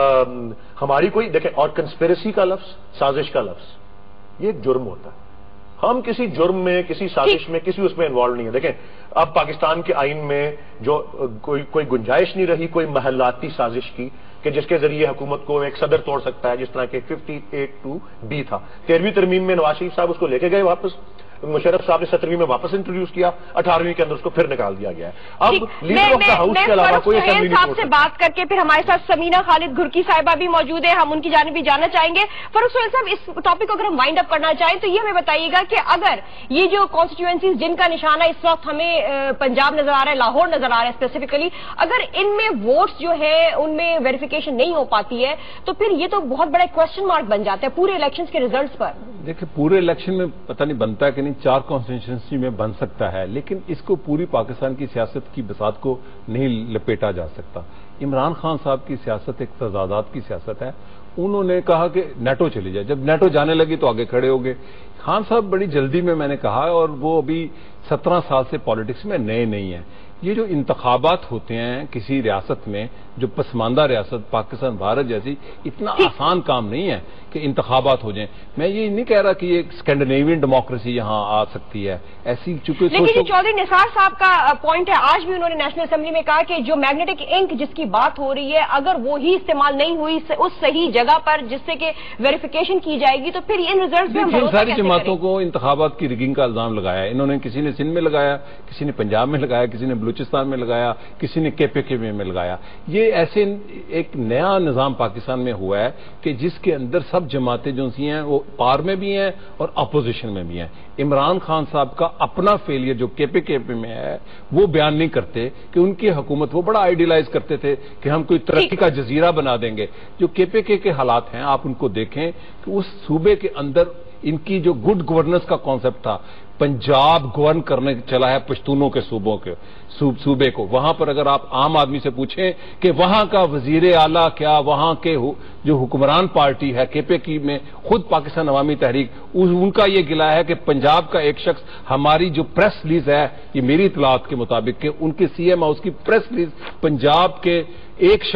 [SPEAKER 6] ہماری کوئی دیکھیں، اور کنسپیریسی کا لفظ، سازش کا لفظ، یہ ایک جرم ہوتا ہے۔ ہم کسی جرم میں، کسی سازش میں، کسی اس میں انوالو نہیں ہے۔ دیکھیں اب پاکستان کے آئین میں جو کوئی کوئی گنجائش نہیں رہی کوئی محلاتی سازش کی کہ جس کے ذریعے حکومت کو ایک صدر توڑ سکتا ہے، جس طرح کے ففٹی ایٹ ٹو بی تھا۔ تیرہویں ترمیم میں نواز شریف صاحب اس کو لے کے گئے واپس، مشرف صاحب نے سترویں میں واپس انٹروڈیوس کیا، اٹھارہویں کے اندر اس کو پھر نکال دیا گیا ہے۔ اب لیڈر آف دا ہاؤس کے علاوہ کوئی اسمبلی
[SPEAKER 2] صاحب سے بات کر کے پھر ہمارے ساتھ سمینہ خالد گھرکی صاحبہ بھی موجود ہے، ہم ان کی جانب بھی جاننا چاہیں گے۔ فاروق سہیل صاحب اس ٹاپک کو اگر ہم وائنڈ اپ کرنا چاہیں تو یہ ہمیں بتائیے گا کہ اگر یہ جو کانسٹیچوئنسیز جن کا نشانہ اس وقت ہمیں پنجاب نظر آ رہا ہے، لاہور نظر آ رہا ہے اسپیسیفکلی، اگر ان میں ووٹس جو ہے ان میں ویریفیکیشن نہیں ہو پاتی ہے تو پھر یہ تو بہت بڑا کوشچن مارک بن جاتا ہے پورے الیکشنز کے ریزلٹس پر۔
[SPEAKER 8] دیکھیں پورے الیکشن میں پتہ نہیں بنتا ہے کہ نہیں، چار کانسٹیچوئنسی میں بن سکتا ہے، لیکن اس کو پوری پاکستان کی سیاست کی بساط کو نہیں لپیٹا جا سکتا۔ عمران خان صاحب کی سیاست ایک تضادات کی سیاست ہے۔ انہوں نے کہا کہ نیٹو چلی جائے، جب نیٹو جانے لگی تو آگے کھڑے ہو گئے۔ خان صاحب بڑی جلدی میں میں نے کہا، اور وہ ابھی سترہ سال سے پالیٹکس میں نئے نہیں ہیں۔ یہ جو انتخابات ہوتے ہیں کسی ریاست میں، جو پسماندہ ریاست پاکستان بھارت جیسی، اتنا آسان کام نہیں ہے کہ انتخابات ہو جائیں۔ میں یہ نہیں کہہ رہا کہ یہ اسکینڈینیوین ڈیموکریسی یہاں آ سکتی ہے ایسی، چونکہ
[SPEAKER 2] لیکن یہ چودھری نثار صاحب کا پوائنٹ ہے، آج بھی انہوں نے نیشنل اسمبلی میں کہا کہ جو میگنیٹک انک جس کی بات ہو رہی ہے اگر وہی استعمال نہیں ہوئی اس صحیح جگہ پر جس سے کہ ویریفیکیشن کی جائے گی تو پھر ان ریزلٹس میں ہم بھروسہ
[SPEAKER 8] ساری
[SPEAKER 2] کیسے
[SPEAKER 8] جماعتوں
[SPEAKER 2] کریں؟
[SPEAKER 8] کو انتخابات کی ریگنگ کا الزام لگایا ہے انہوں نے، کسی نے سندھ میں لگایا، کسی نے پنجاب میں لگایا، کسی نے بلوچستان میں لگایا، کسی نے کے پی کے میں لگایا۔ یہ ایسے ایک نیا نظام پاکستان میں ہوا ہے کہ جس کے اندر سب جماعتیں جو سی ہیں وہ پار میں بھی ہیں اور اپوزیشن میں بھی ہیں۔ عمران خان صاحب کا اپنا فیلئر جو کے پی کے میں ہے وہ بیان نہیں کرتے کہ ان کی حکومت وہ بڑا آئیڈیلائز کرتے تھے کہ ہم کوئی ترقی کا جزیرہ بنا دیں گے۔ جو کے پی کے کے حالات ہیں آپ ان کو دیکھیں کہ اس صوبے کے اندر ان کی جو گڈ گورننس کا کانسیپٹ تھا، پنجاب گورن کرنے چلا ہے پشتونوں کے صوبوں کے صوبے کو، وہاں پر اگر آپ عام آدمی سے پوچھیں کہ وہاں کا وزیر اعلیٰ کیا وہاں کے جو حکمران پارٹی ہے کے پی کی میں خود پاکستان عوامی تحریک، ان کا یہ گلا ہے کہ پنجاب کا ایک شخص، ہماری جو پریس ریلیز ہے یہ میری اطلاعات کے مطابق کہ ان کے سی ایم ہاؤس کی پریس ریلیز، پنجاب کے ایک شخص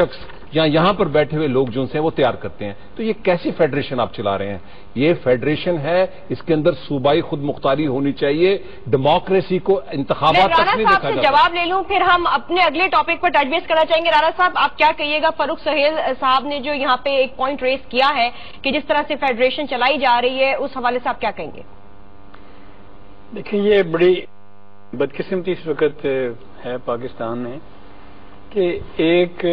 [SPEAKER 8] یا یہاں پر بیٹھے ہوئے لوگ جو ہیں وہ تیار کرتے ہیں. تو یہ کیسی فیڈریشن آپ چلا رہے ہیں؟ یہ فیڈریشن ہے، اس کے اندر صوبائی خود مختاری ہونی چاہیے، ڈیموکریسی کو انتخابات تک نہیں دیکھا جاتا.
[SPEAKER 2] جواب لے لوں پھر ہم اپنے اگلے ٹاپک پر ٹچ بیس کرنا چاہیں گے. رانا صاحب آپ کیا کہیے گا؟ فاروق سہیل صاحب نے جو یہاں پہ ایک پوائنٹ ریز کیا ہے کہ جس طرح سے فیڈریشن چلائی جا رہی ہے، اس حوالے سے آپ کیا کہیں گے؟
[SPEAKER 5] دیکھیں، یہ بڑی بدقسمتی اس وقت ہے پاکستان میں کہ ایک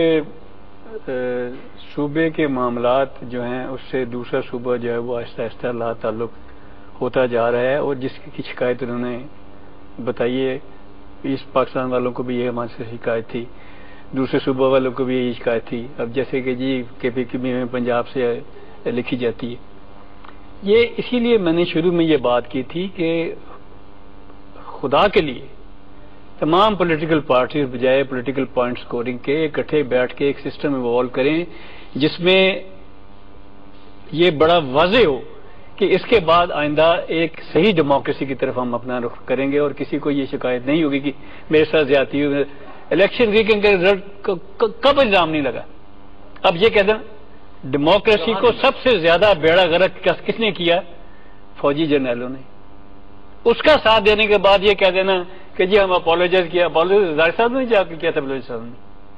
[SPEAKER 5] صوبے کے معاملات جو ہیں اس سے دوسرا صوبہ جو ہے وہ آہستہ آہستہ لا تعلق ہوتا جا رہا ہے، اور جس کی شکایت انہوں نے بتائی ہے، اس پاکستان والوں کو بھی یہ ہمارے سے شکایت تھی، دوسرے صوبہ والوں کو بھی یہی شکایت تھی. اب جیسے کہ جی کے پی کی میں پنجاب سے لکھی جاتی ہے. یہ اسی لیے میں نے شروع میں یہ بات کی تھی کہ خدا کے لیے تمام پولیٹیکل پارٹیز بجائے پولیٹیکل پوائنٹ سکورنگ کے اکٹھے بیٹھ کے ایک سسٹم ایوالو کریں جس میں یہ بڑا واضح ہو کہ اس کے بعد آئندہ ایک صحیح ڈیموکریسی کی طرف ہم اپنا رخ کریں گے، اور کسی کو یہ شکایت نہیں ہوگی کہ میرے ساتھ زیادتی ہوئی. الیکشن ریگنگ کا رزلٹ کب الزام نہیں لگا. اب یہ کہہ دیں ڈیموکریسی کو سب سے زیادہ بیڑا غرق کس نے کیا؟ فوجی جرنیلوں نے. اس کا ساتھ دینے کے بعد یہ کہہ دینا کہ جی ہم اپولوجائز کیا. اپولوجائز زاہد صاحب نے جا کے کیا تھا اپولوجائز صاحب نے.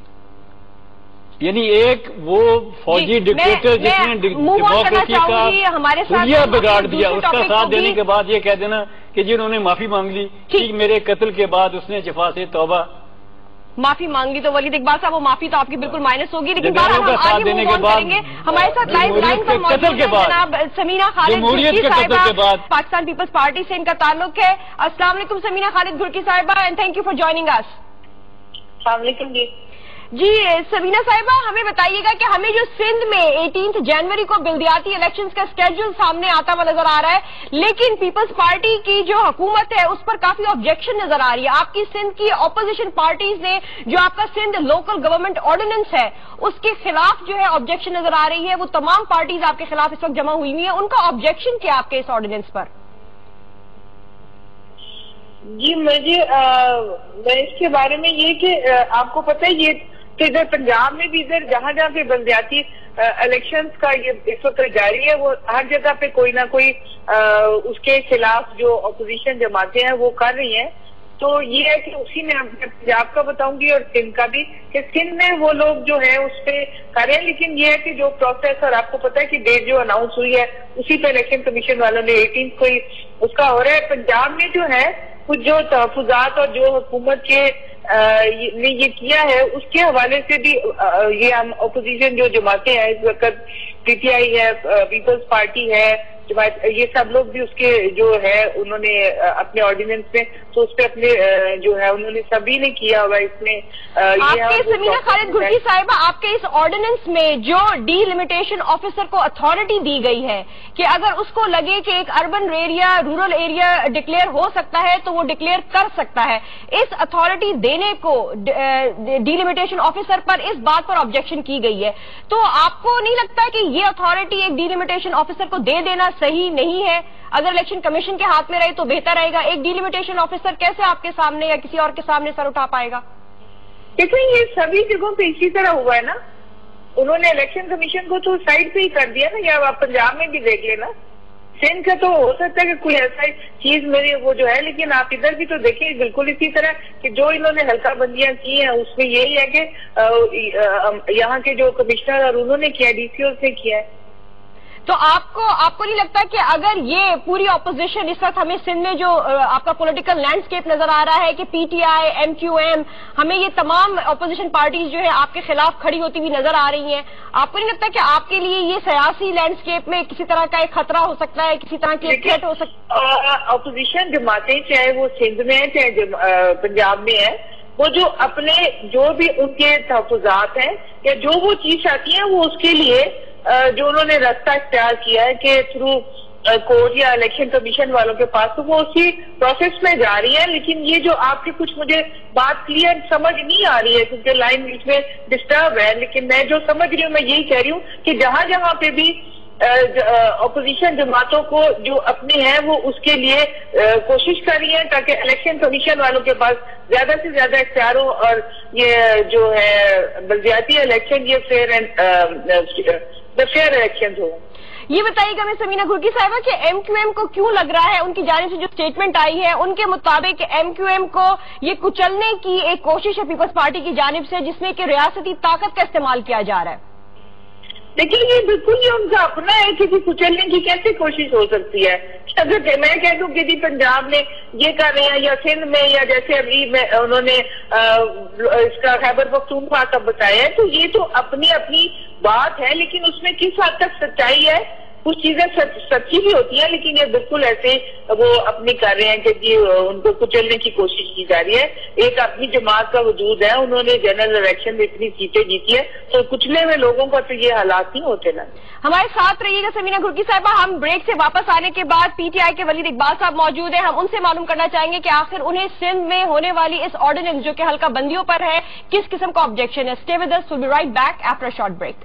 [SPEAKER 5] یعنی ایک وہ فوجی ڈکٹیٹر جس نے ڈیموکریسی کا دنیا بگاڑ دیا، اس کا ساتھ دینے کے بعد یہ کہہ دینا کہ جی انہوں نے معافی مانگ لی کہ میرے قتل کے بعد اس نے شفا سے توبہ
[SPEAKER 2] معافی مانگ لی. تو ولید اقبال صاحب وہ معافی تو آپ کی بالکل مائنس ہوگی، لیکن ہم آگے موو آن کریں گے. ہمارے ساتھ لائیو لائن پر موجود ہیں جناب سمینہ خالد گھرکی صاحبہ، پاکستان پیپلز پارٹی سے ان کا تعلق ہے. السلام علیکم سمینہ خالد گھرکی صاحبہ، and thank you for joining us.
[SPEAKER 9] السلام علیکم. جی
[SPEAKER 2] جی سمینہ صاحبہ، ہمیں بتائیے گا کہ ہمیں جو سندھ میں ایٹینتھ جنوری کو بلدیاتی الیکشنز کا اسکیڈول سامنے آتا ہوا نظر آ رہا ہے، لیکن پیپلز پارٹی کی جو حکومت ہے اس پر کافی آبجیکشن نظر آ رہی ہے. آپ کی سندھ کی اپوزیشن پارٹیز نے جو آپ کا سندھ لوکل گورنمنٹ آرڈیننس ہے اس کے خلاف جو ہے آبجیکشن نظر آ رہی ہے. وہ تمام پارٹیز آپ کے خلاف اس وقت جمع ہوئی ہوئی ہیں، ان کا آبجیکشن کیا آپ کے اس آرڈیننس پر؟
[SPEAKER 9] جی مجھے اس کے بارے میں یہ کہ آپ کو پتہ ہے یہ کہ ادھر پنجاب میں بھی ادھر جہاں جہاں پہ بلدیاتی الیکشنز کا یہ اس وقت جاری ہے، وہ ہر جگہ پہ کوئی نہ کوئی اس کے خلاف جو اپوزیشن جماعتیں ہیں وہ کر رہی ہیں. تو یہ ہے کہ اسی میں پنجاب کا بتاؤں گی اور سندھ کا بھی کہ سندھ میں وہ لوگ جو ہیں اس پہ کر رہے ہیں، لیکن یہ ہے کہ جو پروسیس، اور آپ کو پتہ ہے کہ ڈیٹ جو اناؤنس ہوئی ہے اسی پہ الیکشن کمیشن والوں نے ایٹینتھ کو ہی اس کا ہو رہا ہے. پنجاب میں جو ہے کچھ جو تحفظات اور جو حکومت کے نے یہ کیا ہے اس کے حوالے سے بھی یہ ہم اپوزیشن جو جماعتیں ہیں اس وقت پی ٹی آئی ہے، پیپلز پارٹی ہے، یہ سب لوگ بھی اس کے جو ہے انہوں نے اپنے آرڈیننس میں تو اس پہ اپنے جو ہے انہوں نے سبھی نے کیا ہوا اس میں.
[SPEAKER 2] آپ کے سمینہ خالد گھرکی صاحبہ، آپ کے اس آرڈیننس میں جو ڈی لمیٹیشن آفیسر کو اتھارٹی دی گئی ہے کہ اگر اس کو لگے کہ ایک urban area rural area declare ہو سکتا ہے تو وہ ڈکلیئر کر سکتا ہے، اس اتھارٹی دینے کو ڈی لمیٹیشن آفیسر پر اس بات پر آبجیکشن کی گئی ہے. تو آپ کو نہیں لگتا کہ یہ اتھارٹی ایک ڈی لمیٹیشن آفیسر کو دے دینا صحیح نہیں ہے؟ اگر الیکشن کمیشن کے ہاتھ میں رہے تو بہتر رہے گا. ایک ڈی لمیٹیشن آفیسر کیسے آپ کے سامنے یا کسی اور کے سامنے سر اٹھا پائے گا؟
[SPEAKER 9] دیکھیں یہ سبھی جگہوں پہ اسی طرح ہوا ہے نا، انہوں نے الیکشن کمیشن کو تو سائڈ پہ ہی کر دیا نا. یا آپ پنجاب میں بھی دیکھ لینا، سندھ کا تو ہو سکتا ہے کہ کوئی ایسا چیز میری وہ جو ہے، لیکن آپ ادھر بھی تو دیکھیں بالکل اسی طرح کہ جو انہوں نے حلقہ بندیاں کی ہیں اس میں یہی ہے کہ یہاں کے جو کمشنر اور انہوں نے کیا، ڈی سی اوز نے کیا ہے.
[SPEAKER 2] تو آپ کو آپ کو نہیں لگتا کہ اگر یہ پوری اپوزیشن اس وقت ہمیں سندھ میں جو آپ کا پولیٹیکل لینڈسکیپ نظر آ رہا ہے کہ P T I, M Q M, ہمیں یہ تمام اپوزیشن پارٹیز جو ہے آپ کے خلاف کھڑی ہوتی ہوئی نظر آ رہی ہیں، آپ کو نہیں لگتا کہ آپ کے لیے یہ سیاسی لینڈسکیپ میں کسی طرح کا ایک خطرہ ہو سکتا ہے، کسی طرح کی ایک تھریٹ ہو سکتا ہے؟
[SPEAKER 9] اپوزیشن جماعتیں چاہے وہ سندھ میں ہیں چاہے پنجاب میں ہیں، وہ جو اپنے جو بھی ان کے تحفظات ہیں یا جو وہ چیز آتی ہیں وہ اس کے لیے جو انہوں نے راستہ اختیار کیا ہے کہ تھرو کورٹ یا الیکشن کمیشن والوں کے پاس، تو وہ اسی پروسیس میں جا رہی ہے. لیکن یہ جو آپ کی کچھ مجھے بات کلیئر سمجھ نہیں آ رہی ہے کیونکہ لائن اس میں ڈسٹرب ہے، لیکن میں جو سمجھ رہی ہوں میں یہی کہہ رہی ہوں کہ جہاں جہاں پہ بھی اپوزیشن جماعتوں کو جو اپنی ہیں وہ اس کے لیے کوشش کر رہی ہیں تاکہ الیکشن کمیشن والوں کے پاس زیادہ سے زیادہ اختیار ہو اور یہ جو ہے بلدیاتی الیکشن یہ فیئر اینڈ فیئر الیکشن ہو.
[SPEAKER 2] یہ بتائیے گا میں سمینا گرگی صاحبہ کہ ایم کیو ایم کو کیوں لگ رہا ہے, ان کی جانب سے جو سٹیٹمنٹ آئی ہے ان کے مطابق ایم کیو ایم کو یہ کچلنے کی ایک کوشش ہے پیپلز پارٹی کی جانب سے جس میں کہ ریاستی طاقت کا استعمال کیا جا رہا ہے.
[SPEAKER 9] لیکن یہ بالکل یہ ان کا اپنا ہے, کسی کچلنے کی کیسے کوشش ہو سکتی ہے؟ اگر میں کہہ دوں کہ جی پنجاب میں یہ کر رہے ہیں یا سندھ میں یا جیسے ابھی میں انہوں نے اس کا خیبر پختونخوا کا بتایا ہے تو یہ تو اپنی اپنی بات ہے, لیکن اس میں کس حد تک سچائی ہے؟ کچھ چیزیں سچی بھی ہوتی ہیں لیکن یہ بالکل ایسے وہ اپنی کر رہے ہیں کہ جی ان کو کچلنے کی کوشش کی جا رہی ہے. ایک اپنی جماعت کا وجود ہے, انہوں نے جنرل الیکشن میں اتنی سیٹیں جیتی ہے تو کچلے میں لوگوں کا تو یہ حالات نہیں ہوتے نا.
[SPEAKER 2] ہمارے ساتھ رہیے گا سمینا گرگی صاحبہ. ہم بریک سے واپس آنے کے بعد پی ٹی آئی کے ولید اقبال صاحب موجود ہیں, ہم ان سے معلوم کرنا چاہیں گے کہ آخر انہیں سندھ میں ہونے والی اس آرڈیننس جو کہ حلقہ بندیوں پر ہے کس قسم کا آبجیکشن ہے. Stay with us, we'll be right back after a short break.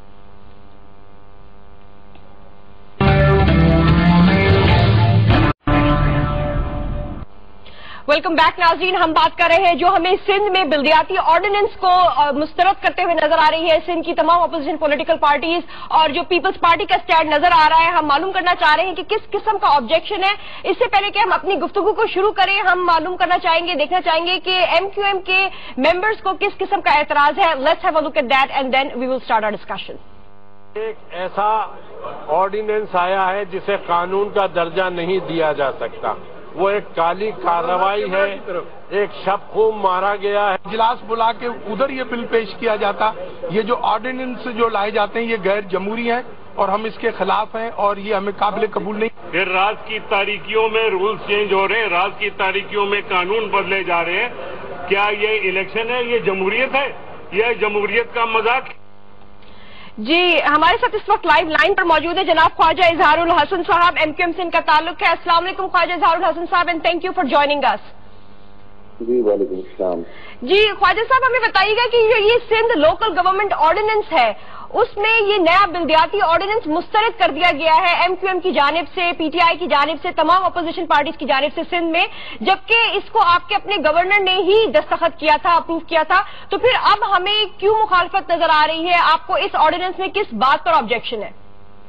[SPEAKER 2] Welcome back ناظرین. ہم بات کر رہے ہیں جو ہمیں سندھ میں بلدیاتی آرڈیننس کو مسترد کرتے ہوئے نظر آ رہی ہے سندھ کی تمام اپوزیشن پولیٹیکل پارٹیز اور جو پیپلز پارٹی کا سٹینڈ نظر آ رہا ہے. ہم معلوم کرنا چاہ رہے ہیں کہ کس قسم کا آبجیکشن ہے. اس سے پہلے کہ ہم اپنی گفتگو کو شروع کریں ہم معلوم کرنا چاہیں گے, دیکھنا چاہیں گے کہ ایم کیو ایم کے ممبرز کو کس قسم کا اعتراض ہے. Let's have a look at that and then we will start our discussion.
[SPEAKER 10] ایک ایسا آرڈیننس آیا ہے جسے قانون کا درجہ نہیں دیا جا سکتا, وہ ایک کالی کارروائی ہے, ایک شب خوب مارا گیا ہے.
[SPEAKER 11] اجلاس بلا کے ادھر یہ بل پیش کیا جاتا. یہ جو آرڈیننس جو لائے جاتے ہیں یہ غیر جمہوری ہیں اور ہم اس کے خلاف ہیں اور یہ ہمیں قابل قبول نہیں.
[SPEAKER 12] پھر رات کی تاریکیوں میں رولز چینج ہو رہے ہیں, رات کی تاریکیوں میں قانون بدلے جا رہے ہیں. کیا یہ الیکشن ہے, یہ جمہوریت ہے, یہ جمہوریت کا مذاق؟
[SPEAKER 2] جی ہمارے ساتھ اس وقت لائیو لائن پر موجود ہے جناب خواجہ اظہار الحسن صاحب, ایم کیو ایم سے ان کا تعلق ہے. السلام علیکم خواجہ اظہار الحسن صاحب and thank you for joining us.
[SPEAKER 13] جی وعلیکم السلام.
[SPEAKER 2] جی خواجہ صاحب ہمیں بتائیے گا کہ جو یہ سندھ لوکل گورنمنٹ آرڈیننس ہے اس میں یہ نیا بلدیاتی آرڈیننس مسترد کر دیا گیا ہے ایم کیو ایم کی جانب سے, پی ٹی آئی کی جانب سے, تمام اپوزیشن پارٹیز کی جانب سے سندھ میں, جبکہ اس کو آپ کے اپنے گورنر نے ہی دستخط کیا تھا, اپروو کیا تھا. تو پھر اب ہمیں کیوں مخالفت نظر آ رہی ہے؟ آپ کو اس آرڈیننس میں کس بات پر آبجیکشن ہے؟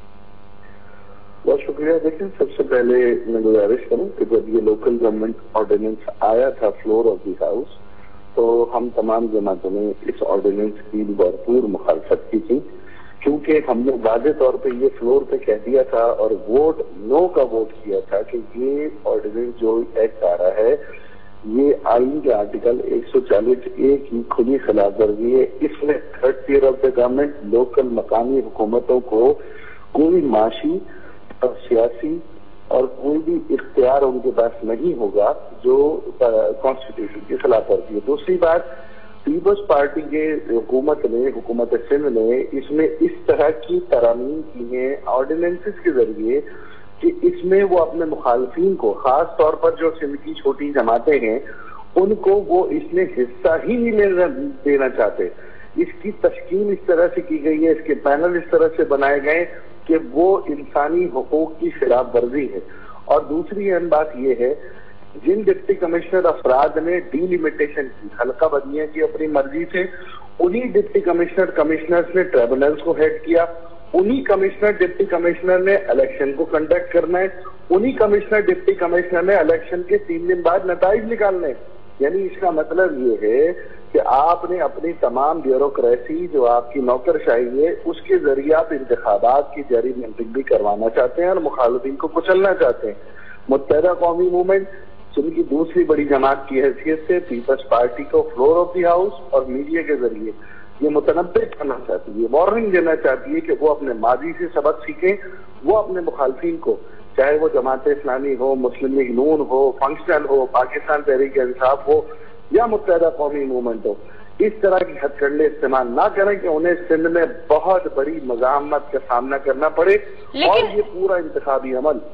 [SPEAKER 13] بہت شکریہ. دیکھیں سب سے پہلے میں گزارش کروں کہ جب یہ لوکل گورنمنٹ آرڈیننس آیا تھا فلور آف دی ہاؤس تو ہم تمام جماعتوں نے اس آرڈیننس کی بھرپور مخالفت کی تھی, کیونکہ ہم نے واضح طور پہ یہ فلور پہ کہہ دیا تھا اور ووٹ نو کا ووٹ کیا تھا کہ یہ آرڈیننس جو ایکٹ آ رہا ہے یہ آئین کے آرٹیکل ایک سو چالیس اے کی کھلی خلاف ورزی ہے. اس میں third tier of the government local مقامی حکومتوں کو کوئی معاشی اور سیاسی اور کوئی بھی اختیار ان کے پاس نہیں ہوگا جو کانسٹیٹیوشن کی خلاف ورزی ہے. دوسری بات, پیپلز پارٹی کے حکومت نے حکومت سندھ نے اس میں اس طرح کی ترامیم کی ہیں آرڈیننسز کے ذریعے کہ اس میں وہ اپنے مخالفین کو, خاص طور پر جو سندھ کی چھوٹی جماعتیں ہیں, ان کو وہ اس میں حصہ ہی نہیں دینا چاہتے. اس کی تشکیل اس طرح سے کی گئی ہے, اس کے پینل اس طرح سے بنائے گئے کہ وہ انسانی حقوق کی خلاف ورزی ہے. اور دوسری اہم بات یہ ہے, جن ڈپٹی کمشنر افراد نے ڈی لیمیٹیشن کی, حلقہ بندیاں کی اپنی مرضی سے, انہی ڈپٹی کمشنر کمشنرز نے ٹریبونلز کو ہیڈ کیا, انہی کمشنر ڈپٹی کمشنر نے الیکشن کو کنڈکٹ کرنا ہے, انہی کمشنر ڈپٹی کمشنر نے الیکشن کے تین دن بعد نتائج نکالنے. یعنی اس کا مطلب یہ ہے کہ آپ نے اپنی تمام بیوروکریسی جو آپ کی نوکرشاہی ہے اس کے ذریعے آپ انتخابات کی جیری منٹنگ بھی کروانا چاہتے ہیں اور مخالفین کو کچلنا چاہتے ہیں. متحدہ قومی موومنٹ سندھ کی دوسری بڑی جماعت کی حیثیت سے پیپلز پارٹی کو فلور آف دی ہاؤس اور میڈیا کے ذریعے یہ متنبع کرنا چاہتی ہے, وارننگ دینا چاہتی ہے کہ وہ اپنے ماضی سے سبق سیکھیں. وہ اپنے مخالفین کو, چاہے وہ جماعت اسلامی ہو, مسلم لیگ نون ہو, فنکشنل ہو, پاکستان تحریک انصاف ہو یا متحدہ قومی موومنٹ ہو, اس طرح کی ہتھ کنڈے استعمال نہ کریں کہ انہیں سندھ میں بہت بڑی مزاحمت کا سامنا کرنا پڑے. اور یہ پورا انتخابی عمل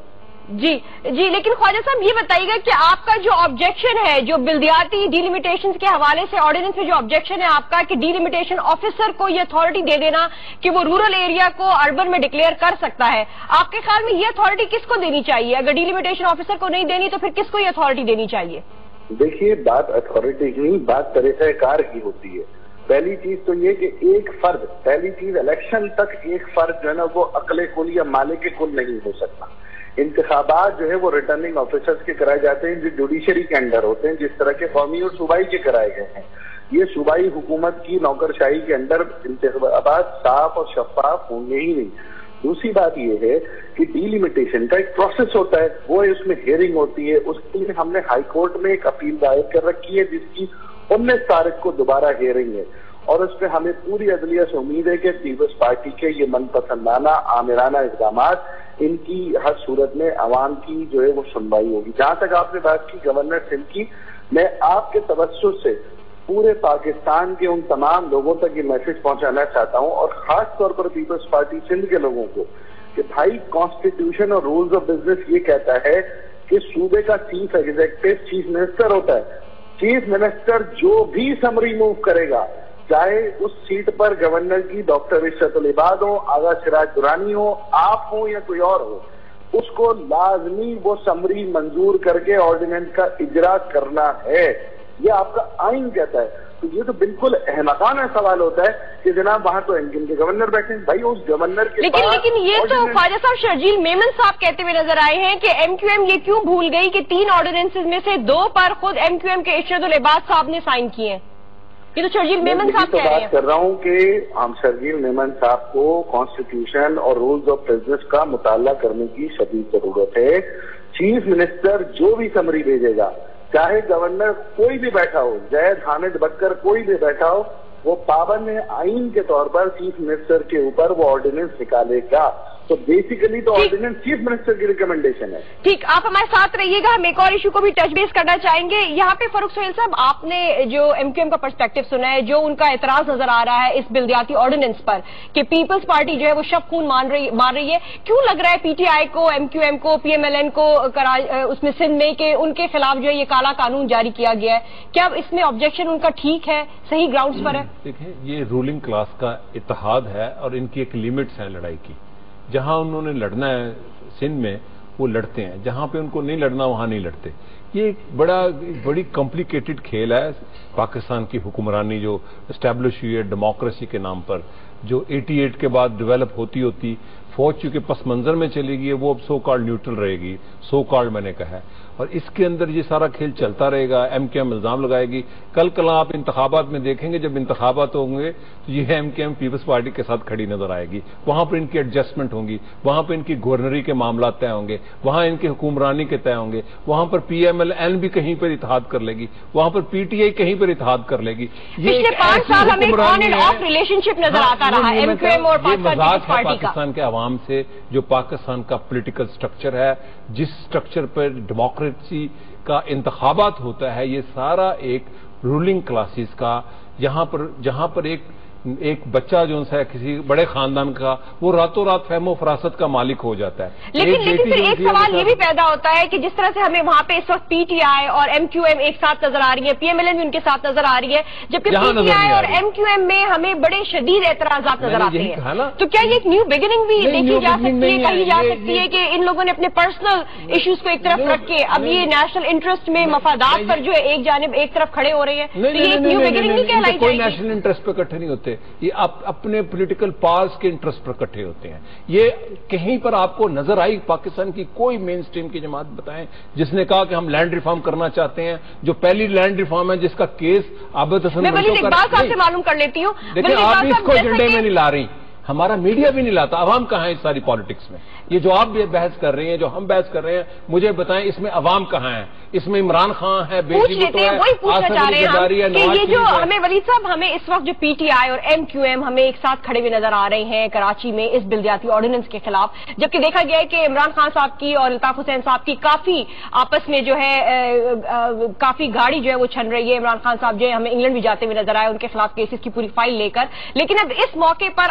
[SPEAKER 2] جی جی لیکن ख्वाजा साहब ये बताइएगा कि आपका जो ऑब्जेक्शन है, जो बिल्दियाती डिलिमिटेशन के हवाले से ऑर्डिनेंस में जो ऑब्जेक्शन है आपका कि डिलिमिटेशन ऑफिसर को ये अथॉरिटी दे देना कि वो रूरल एरिया को अर्बन में डिक्लेयर कर सकता है, आपके ख्याल में ये अथॉरिटी किसको देनी चाहिए? अगर डिलिमिटेशन ऑफिसर को नहीं देनी तो फिर किसको ये अथॉरिटी देनी चाहिए?
[SPEAKER 13] देखिए, बात अथॉरिटी की नहीं, बात तरीक़ाकार की होती है। पहली चीज तो ये कि एक फर्द, पहली चीज इलेक्शन तक एक फर्द जो है ना वो अकले कुल या मालिक कुल नहीं हो सकता। इंतखाबात जो है वो रिटर्निंग ऑफिसर्स के कराए जाते हैं जो जुडिशरी के अंडर होते हैं, जिस तरह के कौमी और सूबाई के कराए गए हैं। ये सूबाई हुकूमत की नौकरशाही के अंदर इंतखाबात साफ और शफाफ होंगे ही नहीं। दूसरी बात ये है कि डीलिमिटेशन का एक प्रोसेस होता है, वो है उसमें हियरिंग होती है। उसके लिए हमने हाई कोर्ट में एक अपील दायर कर रखी है जिसकी उन्नीस तारीख को दोबारा हियरिंग है, और उस पर हमें पूरी अदलिया से उम्मीद है कि पीपल्स पार्टी के ये मनपसंदाना आमिराना इक़दाम इनकी हर सूरत में अवाम की जो है वो सुनवाई होगी। जहां तक आपने बात की गवर्नर सिंध की, मैं आपके तवज्जुह से पूरे पाकिस्तान के उन तमाम लोगों तक ये मैसेज पहुंचाना चाहता हूं, और खास तौर पर पीपल्स पार्टी सिंध के लोगों को, कि भाई कॉन्स्टिट्यूशन और रूल्स ऑफ बिजनेस ये कहता है कि सूबे का चीफ एग्जीक्यूटिव चीफ मिनिस्टर होता है। चीफ मिनिस्टर जो भी समरी मूव करेगा, चाहे उस सीट पर गवर्नर की डॉक्टर इशरत इबाद हो, आगा सिराज दुरानी हो, आप हो या कोई और हो, उसको लाजमी वो समरी मंजूर करके ऑर्डिनेंस का इजरा करना है। ये आपका आइन कहता है। तो ये तो बिल्कुल अहमकाना सवाल होता है कि जनाब वहां तो एमक्यूएम के गवर्नर बैठे हैं, भाई उस गवर्नर के
[SPEAKER 2] लेकिन लेकिन ये तो ख्वाजा साहब शर्जील मेमन साहब कहते हुए नजर आए हैं कि एमक्यूएम ये क्यों भूल गई कि तीन ऑर्डिनेंसेज में से दो पर खुद एमक्यूएम के इशरत इबाद साहब ने साइन किए हैं। ये तो शर्जील मेमन साहब कह रहे हैं।
[SPEAKER 13] बात कर रहा हूँ कि हम शर्जील मेमन साहब को कॉन्स्टिट्यूशन और रूल्स ऑफ बिजनेस का मुताला करने की शदीद जरूरत है। चीफ मिनिस्टर जो भी समरी भेजेगा, चाहे गवर्नर कोई भी बैठा हो, जैद हामिद बक्कर कोई भी बैठा हो, वो पाबंद आइन के तौर पर चीफ मिनिस्टर के ऊपर वो ऑर्डिनेंस निकालेगा। तो बेसिकली तो ऑर्डिनेंस चीफ मिनिस्टर की रिकमेंडेशन है।
[SPEAKER 2] ठीक, आप हमारे साथ रहिएगा, हम एक और इशू को भी टच बेस करना चाहेंगे। यहाँ पे फरूख सोहेल साहब, आपने जो एमक्यूएम का पर्सपेक्टिव सुना है, जो उनका एतराज नजर आ रहा है इस बिल्दियाती ऑर्डिनेंस पर कि पीपल्स पार्टी जो है वो शब खून मान रही मार रही है, क्यों लग रहा है पीटीआई को, एमक्यूएम को, पीएमएलएन को करा उसमें सिंध में कि उनके खिलाफ जो है ये काला कानून जारी किया गया है? क्या इसमें ऑब्जेक्शन उनका ठीक है, सही ग्राउंड्स पर है?
[SPEAKER 8] देखिए, ये रूलिंग क्लास का इत्तेहाद है और इनकी एक लिमिट्स है लड़ाई की। जहां उन्होंने लड़ना है सिंध में वो लड़ते हैं, जहां पे उनको नहीं लड़ना वहां नहीं लड़ते। ये एक बड़ा बड़ी कॉम्प्लिकेटेड खेल है पाकिस्तान की हुक्मरानी जो एस्टैब्लिश हुई है डेमोक्रेसी के नाम पर, जो अठासी के बाद डेवलप होती होती फौज चूंकि पस मंजर में चली गई है, वो अब सो कॉल्ड न्यूट्रल रहेगी, सो कॉल्ड मैंने कहा है, और इसके अंदर ये सारा खेल चलता रहेगा। एमक्यूएम इल्जाम लगाएगी, कल कल आप इंतखाबात में देखेंगे जब इंतखाबात होंगे तो ये एमक्यूएम पीपल्स पार्टी के साथ खड़ी नजर आएगी। वहां पर इनकी एडजस्टमेंट होंगी, वहां पर इनकी गवर्नरी के मामला तय होंगे, वहां इनकी हुक्मरानी के तय होंगे, वहां पर पीएमएलएन भी कहीं पर इत्तेहाद कर लेगी, वहां पर पीटीआई कहीं पर इत्तेहाद कर लेगी।
[SPEAKER 2] पिछले पांच साल हमें ऑन एंड ऑफ रिलेशनशिप नजर आता रहा है एमक्यूएम और
[SPEAKER 8] पाकिस्तान के अवाम से, जो पाकिस्तान का पॉलिटिकल स्ट्रक्चर है, जिस स्ट्रक्चर पर डेमोक्रेसी का इंतखाबात होता है, ये सारा एक रूलिंग क्लासेस का, यहां पर जहां पर एक एक बच्चा जो है किसी बड़े खानदान का, वो रातों रात फहमो फरासत का मालिक हो जाता है।
[SPEAKER 2] लेकिन लेकिन फिर एक सवाल ये भी पैदा होता है कि जिस तरह से हमें वहां पे इस वक्त पीटीआई और एमक्यूएम एक साथ नजर आ रही है, पीएमएलएन भी उनके साथ नजर आ रही है, जबकि पीटीआई और एमक्यूएम में हमें बड़े शदीद एतराजात नजर आते हैं। तो क्या ये एक न्यू बिगिनिंग भी देखी जा सकती है, कही जा सकती है कि इन लोगों ने अपने पर्सनल इश्यूज को एक तरफ रख के अब ये नेशनल इंटरेस्ट में मफादात पर जो है एक जानिब एक तरफ खड़े हो रहे हैं? तो ये एक न्यू बिगिनिंग नहीं कहलाई जाएगी?
[SPEAKER 8] कोई नेशनल इंटरेस्ट पे इकट्ठे नहीं होते, ये आप अपने पॉलिटिकल पार्स के इंटरेस्ट पर इकट्ठे होते हैं। ये कहीं पर आपको नजर आई पाकिस्तान की कोई मेन स्ट्रीम की जमात बताएं जिसने कहा कि हम लैंड रिफॉर्म करना चाहते हैं, जो पहली लैंड रिफॉर्म है जिसका केस आबिद हसन
[SPEAKER 2] मैं वलीद इकबाल साहब से मालूम कर लेती हूँ।
[SPEAKER 8] देखिए, आप इसको एजेंडे में नहीं ला रही, हमारा मीडिया भी नहीं लाता, अवाम कहाँ है इस सारी पॉलिटिक्स में? ये जो आप बहस कर रहे हैं, जो हम बहस कर रहे हैं, मुझे बताएं इसमें अवाम कहाँ है? इसमें इमरान खान है,
[SPEAKER 2] पूछ लेते हैं, वही पूछना चाह रहे हैं हम कि ये जो हमें वलीद साहब, हमें इस वक्त जो पीटीआई और एमक्यूएम हमें एक साथ खड़े हुए नजर आ रहे हैं कराची में इस बिल्दियाती ऑर्डिनेंस के खिलाफ, जबकि देखा गया है कि इमरान खान साहब की और अल्ताफ हुसैन साहब की काफी आपस में जो है आ, आ, काफी गाड़ी जो है वो छन रही है। इमरान खान साहब जो है हमें इंग्लैंड भी जाते हुए नजर आए उनके खिलाफ केसेस की पूरी फाइल लेकर, लेकिन अब इस मौके पर आप लोग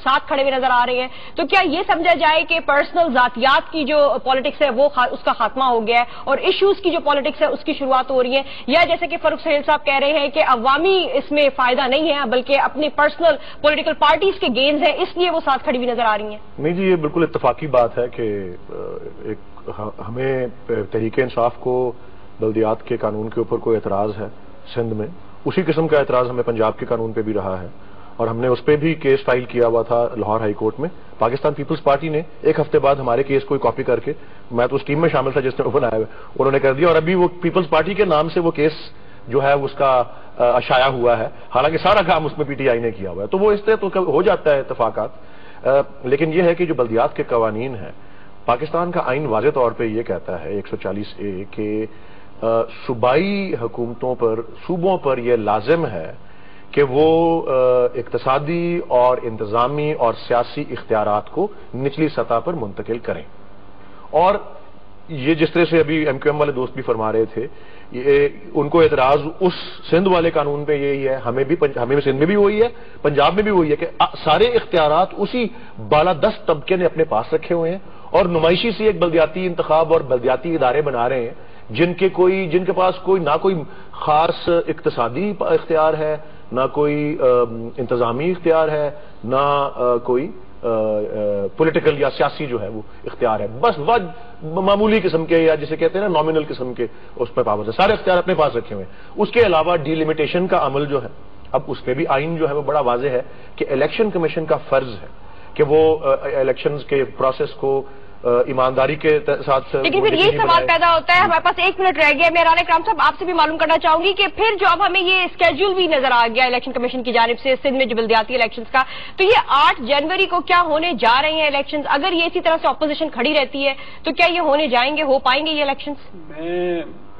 [SPEAKER 2] साथ खड़े हुए नजर आ रहे हैं। तो क्या ये समझा जाए कि पर्सनल जातियात की जो पॉलिटिक्स है वो उसका खात्मा हो गया है और इश्यूज की जो पॉलिटिक्स है उसकी शुरुआत हो रही है, या जैसे कि फरूख सुहेल साहब कह रहे हैं कि अवामी इसमें फायदा नहीं है बल्कि अपनी पर्सनल पॉलिटिकल पार्टीज के गेन्स हैं इसलिए वो साथ खड़ी हुई नजर आ रही हैं?
[SPEAKER 6] नहीं जी, ये बिल्कुल इत्तफाकी बात है कि एक हमें तहरीक इंसाफ को बल्दियात के कानून के ऊपर कोई एतराज है सिंध में, उसी किस्म का एतराज हमें पंजाब के कानून पे भी रहा है और हमने उस पर भी केस फाइल किया हुआ था लाहौर हाई कोर्ट में। पाकिस्तान पीपल्स पार्टी ने एक हफ्ते बाद हमारे केस को कॉपी करके, मैं तो उस टीम में शामिल था जिसने वो बनाया हुआ, उन्होंने कर दिया और अभी वो पीपल्स पार्टी के नाम से वो केस जो है उसका अशाया हुआ है, हालांकि सारा काम उसमें पीटीआई ने किया हुआ है। तो वो इससे तो हो जाता है इत्तफाकात, लेकिन ये है कि जो बल्दियात के कवानीन है, पाकिस्तान का आइन वाज़े तौर पर यह कहता है एक सौ चालीस ए के सूबाई हुकूमतों पर, सूबों पर यह लाजिम है कि वो इक्तसादी और इंतजामी और सियासी इख्तियारात को निचली सतह पर मुंतकिल करें। और ये जिस तरह से अभी एम क्यू एम वाले दोस्त भी फरमा रहे थे, ये उनको एतराज उस सिंध वाले कानून पे यही है, हमें भी हमें भी सिंध में भी वही है, पंजाब में भी वही है कि सारे इख्तियारात उसी बालादस्त तबके ने अपने पास रखे हुए हैं और नुमाइशी से एक बल्दियाती इंतखाब और बल्दियाती इदारे बना रहे हैं जिनके कोई जिनके पास कोई ना कोई खास इक्तसादी इख्तियार है, ना कोई इंतजामी इख्तियार है, ना आ, कोई पॉलिटिकल या सियासी जो है वो इख्तियार है, बस वह मामूली किस्म के या जिसे कहते हैं ना नॉमिनल किस्म के उस पर पावर है, सारे इख्तियार अपने पास रखे हुए हैं। उसके अलावा डिलिमिटेशन का अमल जो है, अब उसमें भी आइन जो है वो बड़ा वाज़ेह है कि इलेक्शन कमीशन का फर्ज है कि वो इलेक्शन के प्रोसेस को ईमानदारी के साथ।
[SPEAKER 2] लेकिन फिर ये सवाल पैदा होता है, हमारे पास एक मिनट रह गया, मैं राना इकराम साहब आपसे भी मालूम करना चाहूंगी कि फिर जो अब हमें ये स्केड्यूल भी नजर आ गया इलेक्शन कमीशन की जानिब से सिंध में जो बल्दियाती इलेक्शंस का, तो ये आठ जनवरी को क्या होने जा रहे हैं इलेक्शंस? अगर ये इसी तरह से ऑपोजिशन खड़ी रहती है तो क्या ये होने जाएंगे, हो पाएंगे ये इलेक्शंस?
[SPEAKER 5] मैं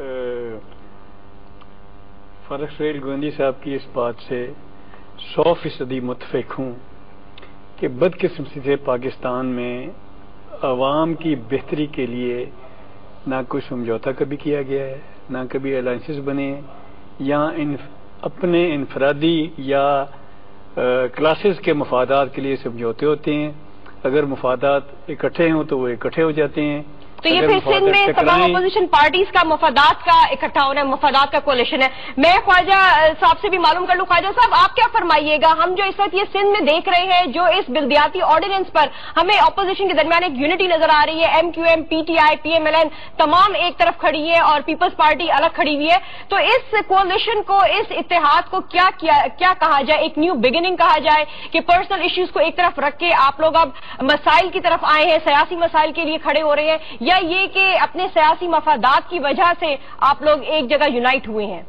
[SPEAKER 5] फरूख सुहेल गोंदी साहब की इस बात से सौ फीसदी मुतफिक हूँ कि बदकिस्मती से पाकिस्तान में अवाम की बेहतरी के लिए ना कोई समझौता कभी किया गया है, ना कभी अलायंसेस बने, या इन अपने इनफरादी या क्लासेस के मफादात के लिए समझौते होते हैं। अगर मफादात इकट्ठे हों तो वो इकट्ठे हो जाते हैं।
[SPEAKER 2] तो ये फिर सिंध में तमाम अपोजिशन पार्टीज का मफादात का इकट्ठा होना है, मफादात का कोलिशन है। मैं ख्वाजा साहब से भी मालूम कर लूं, ख्वाजा साहब आप क्या फरमाइएगा, हम जो इस वक्त ये सिंध में देख रहे हैं, जो इस बल्दियाती ऑर्डिनेंस पर हमें अपोजिशन के दरमियान एक यूनिटी नजर आ रही है, M Q M, P T I, P M L N तमाम एक तरफ खड़ी है और पीपल्स पार्टी अलग खड़ी हुई है, तो इस कोलिशन को, इस इत्तेहाद को क्या किया क्या कहा जाए, एक न्यू बिगिनिंग कहा जाए कि पर्सनल इश्यूज को एक तरफ रख के आप लोग अब मसाइल की तरफ आए हैं, सियासी मसाइल के लिए खड़े हो रहे हैं, या ये कि अपने सियासी मफादात की वजह से आप लोग एक जगह यूनाइट हुए हैं?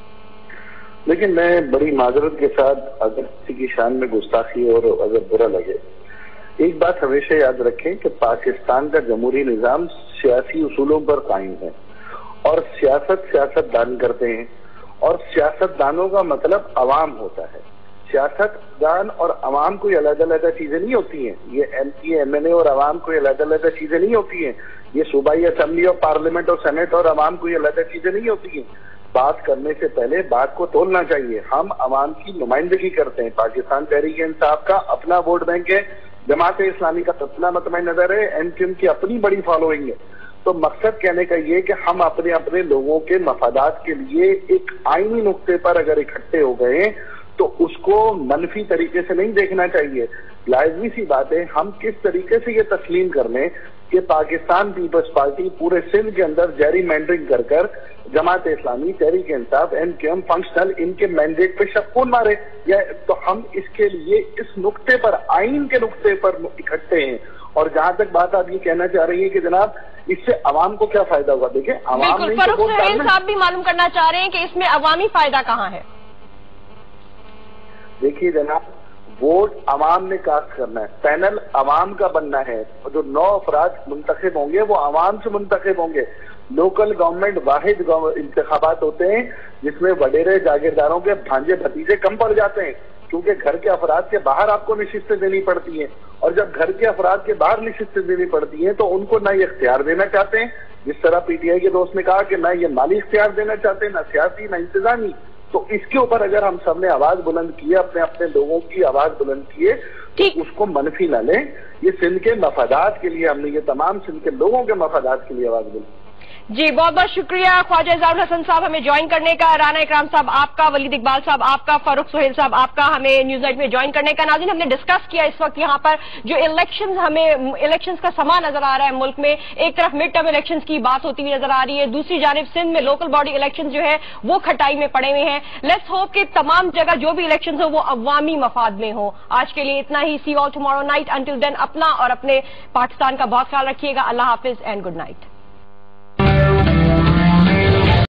[SPEAKER 13] लेकिन मैं बड़ी माजरत के साथ, अगर किसी की शान में गुस्ताखी और अगर बुरा लगे, एक बात हमेशा याद रखें कि पाकिस्तान का जमहूरी निजाम सियासी उसूलों पर कायम है और सियासत सियासतदान करते हैं और सियासतदानों का मतलब अवाम होता है। सियासतदान और अवाम कोई अलग अलग चीजें नहीं होती हैं, ये M P M N A और अवाम कोई अलग अलग चीजें नहीं होती हैं, ये सूबाई असम्बली और पार्लियामेंट और सेनेट और अवाम कोई अलग चीजें नहीं होती हैं। बात करने से पहले बात को तोलना चाहिए। हम अवाम की नुमाइंदगी करते हैं, पाकिस्तान तहरीक इंसाफ का अपना वोट बैंक है, जमात इस्लामी का अपना मतम नजर है, एम क्यू एम की अपनी बड़ी फॉलोइंग है। तो मकसद कहने का ये कि हम अपने अपने लोगों के मफादात के लिए एक आईनी नुक्ते पर अगर इकट्ठे हो गए तो उसको मनफी तरीके से नहीं देखना चाहिए। लाजमी सी बात है, हम किस तरीके से ये तस्लीम कर लें कि पाकिस्तान पीपल्स पार्टी पूरे सिंध के अंदर जैरी मैंडरिंग कर कर Jamaat Islami, Tehreek Insaf, M Q M, functional इनके मैंडेट पे शक्कून मारे, या तो हम इसके लिए इस नुक्ते पर, आइन के नुक्ते पर इकट्ठे हैं। और जहां तक बात आप ये कहना चाह रही है कि जनाब इससे अवाम को क्या फायदा होगा, देखिए अवाम नहीं तो वोट डालना।
[SPEAKER 2] साहब भी मालूम करना चाह रहे हैं कि इसमें अवामी फायदा कहाँ है?
[SPEAKER 13] देखिए जनाब, वोट अवाम ने कास्ट करना है, पैनल अवाम का बनना है, जो नौ अफराद मुंतखब होंगे वो अवाम से मुंतखब होंगे। लोकल गवर्नमेंट वाहिद इंतखाबात होते हैं जिसमें वडेरे जागीरदारों के भांजे भतीजे कम पड़ जाते हैं, क्योंकि घर के अफराद के बाहर आपको नशिस्तें देनी पड़ती हैं, और जब घर के अफराद के बाहर नशिस्तें देनी पड़ती हैं तो उनको ना ये इख्तियार देना चाहते हैं, जिस तरह पीटीआई के दोस्त ने कहा कि ना ये माली इख्तियार देना चाहते हैं, ना सियासी ना इंतजामी। तो इसके ऊपर अगर हम सब ने आवाज बुलंद की, अपने अपने लोगों की आवाज बुलंद किए, उसको मनफी न लें। ये सिंध के मफादात के लिए हमने ये तमाम सिंध के लोगों के मफादात के लिए आवाज बुलंद।
[SPEAKER 2] जी बहुत बहुत शुक्रिया ख्वाजा इज़हारुल हसन साहब हमें ज्वाइन करने का, राना इकराम साहब आपका, वलीद इकबाल साहब आपका, फारूक सुहेल साहब आपका हमें न्यूज नाइट में ज्वाइन करने का। नाज़रीन हमने डिस्कस किया इस वक्त यहाँ पर जो इलेक्शंस हमें इलेक्शंस का समा नजर आ रहा है मुल्क में, एक तरफ मिड टर्म इलेक्शंस की बात होती हुई नजर आ रही है, दूसरी जानिब सिंध में लोकल बॉडी इलेक्शन जो है वो खटाई में पड़े हुए हैं। लेट्स होप कि तमाम जगह जो भी इलेक्शन हो वो अवामी मफाद में हो। आज के लिए इतना ही, see all tomorrow night, until then अपना और अपने पाकिस्तान का बहुत ख्याल रखिएगा। अल्लाह हाफिज एंड गुड नाइट।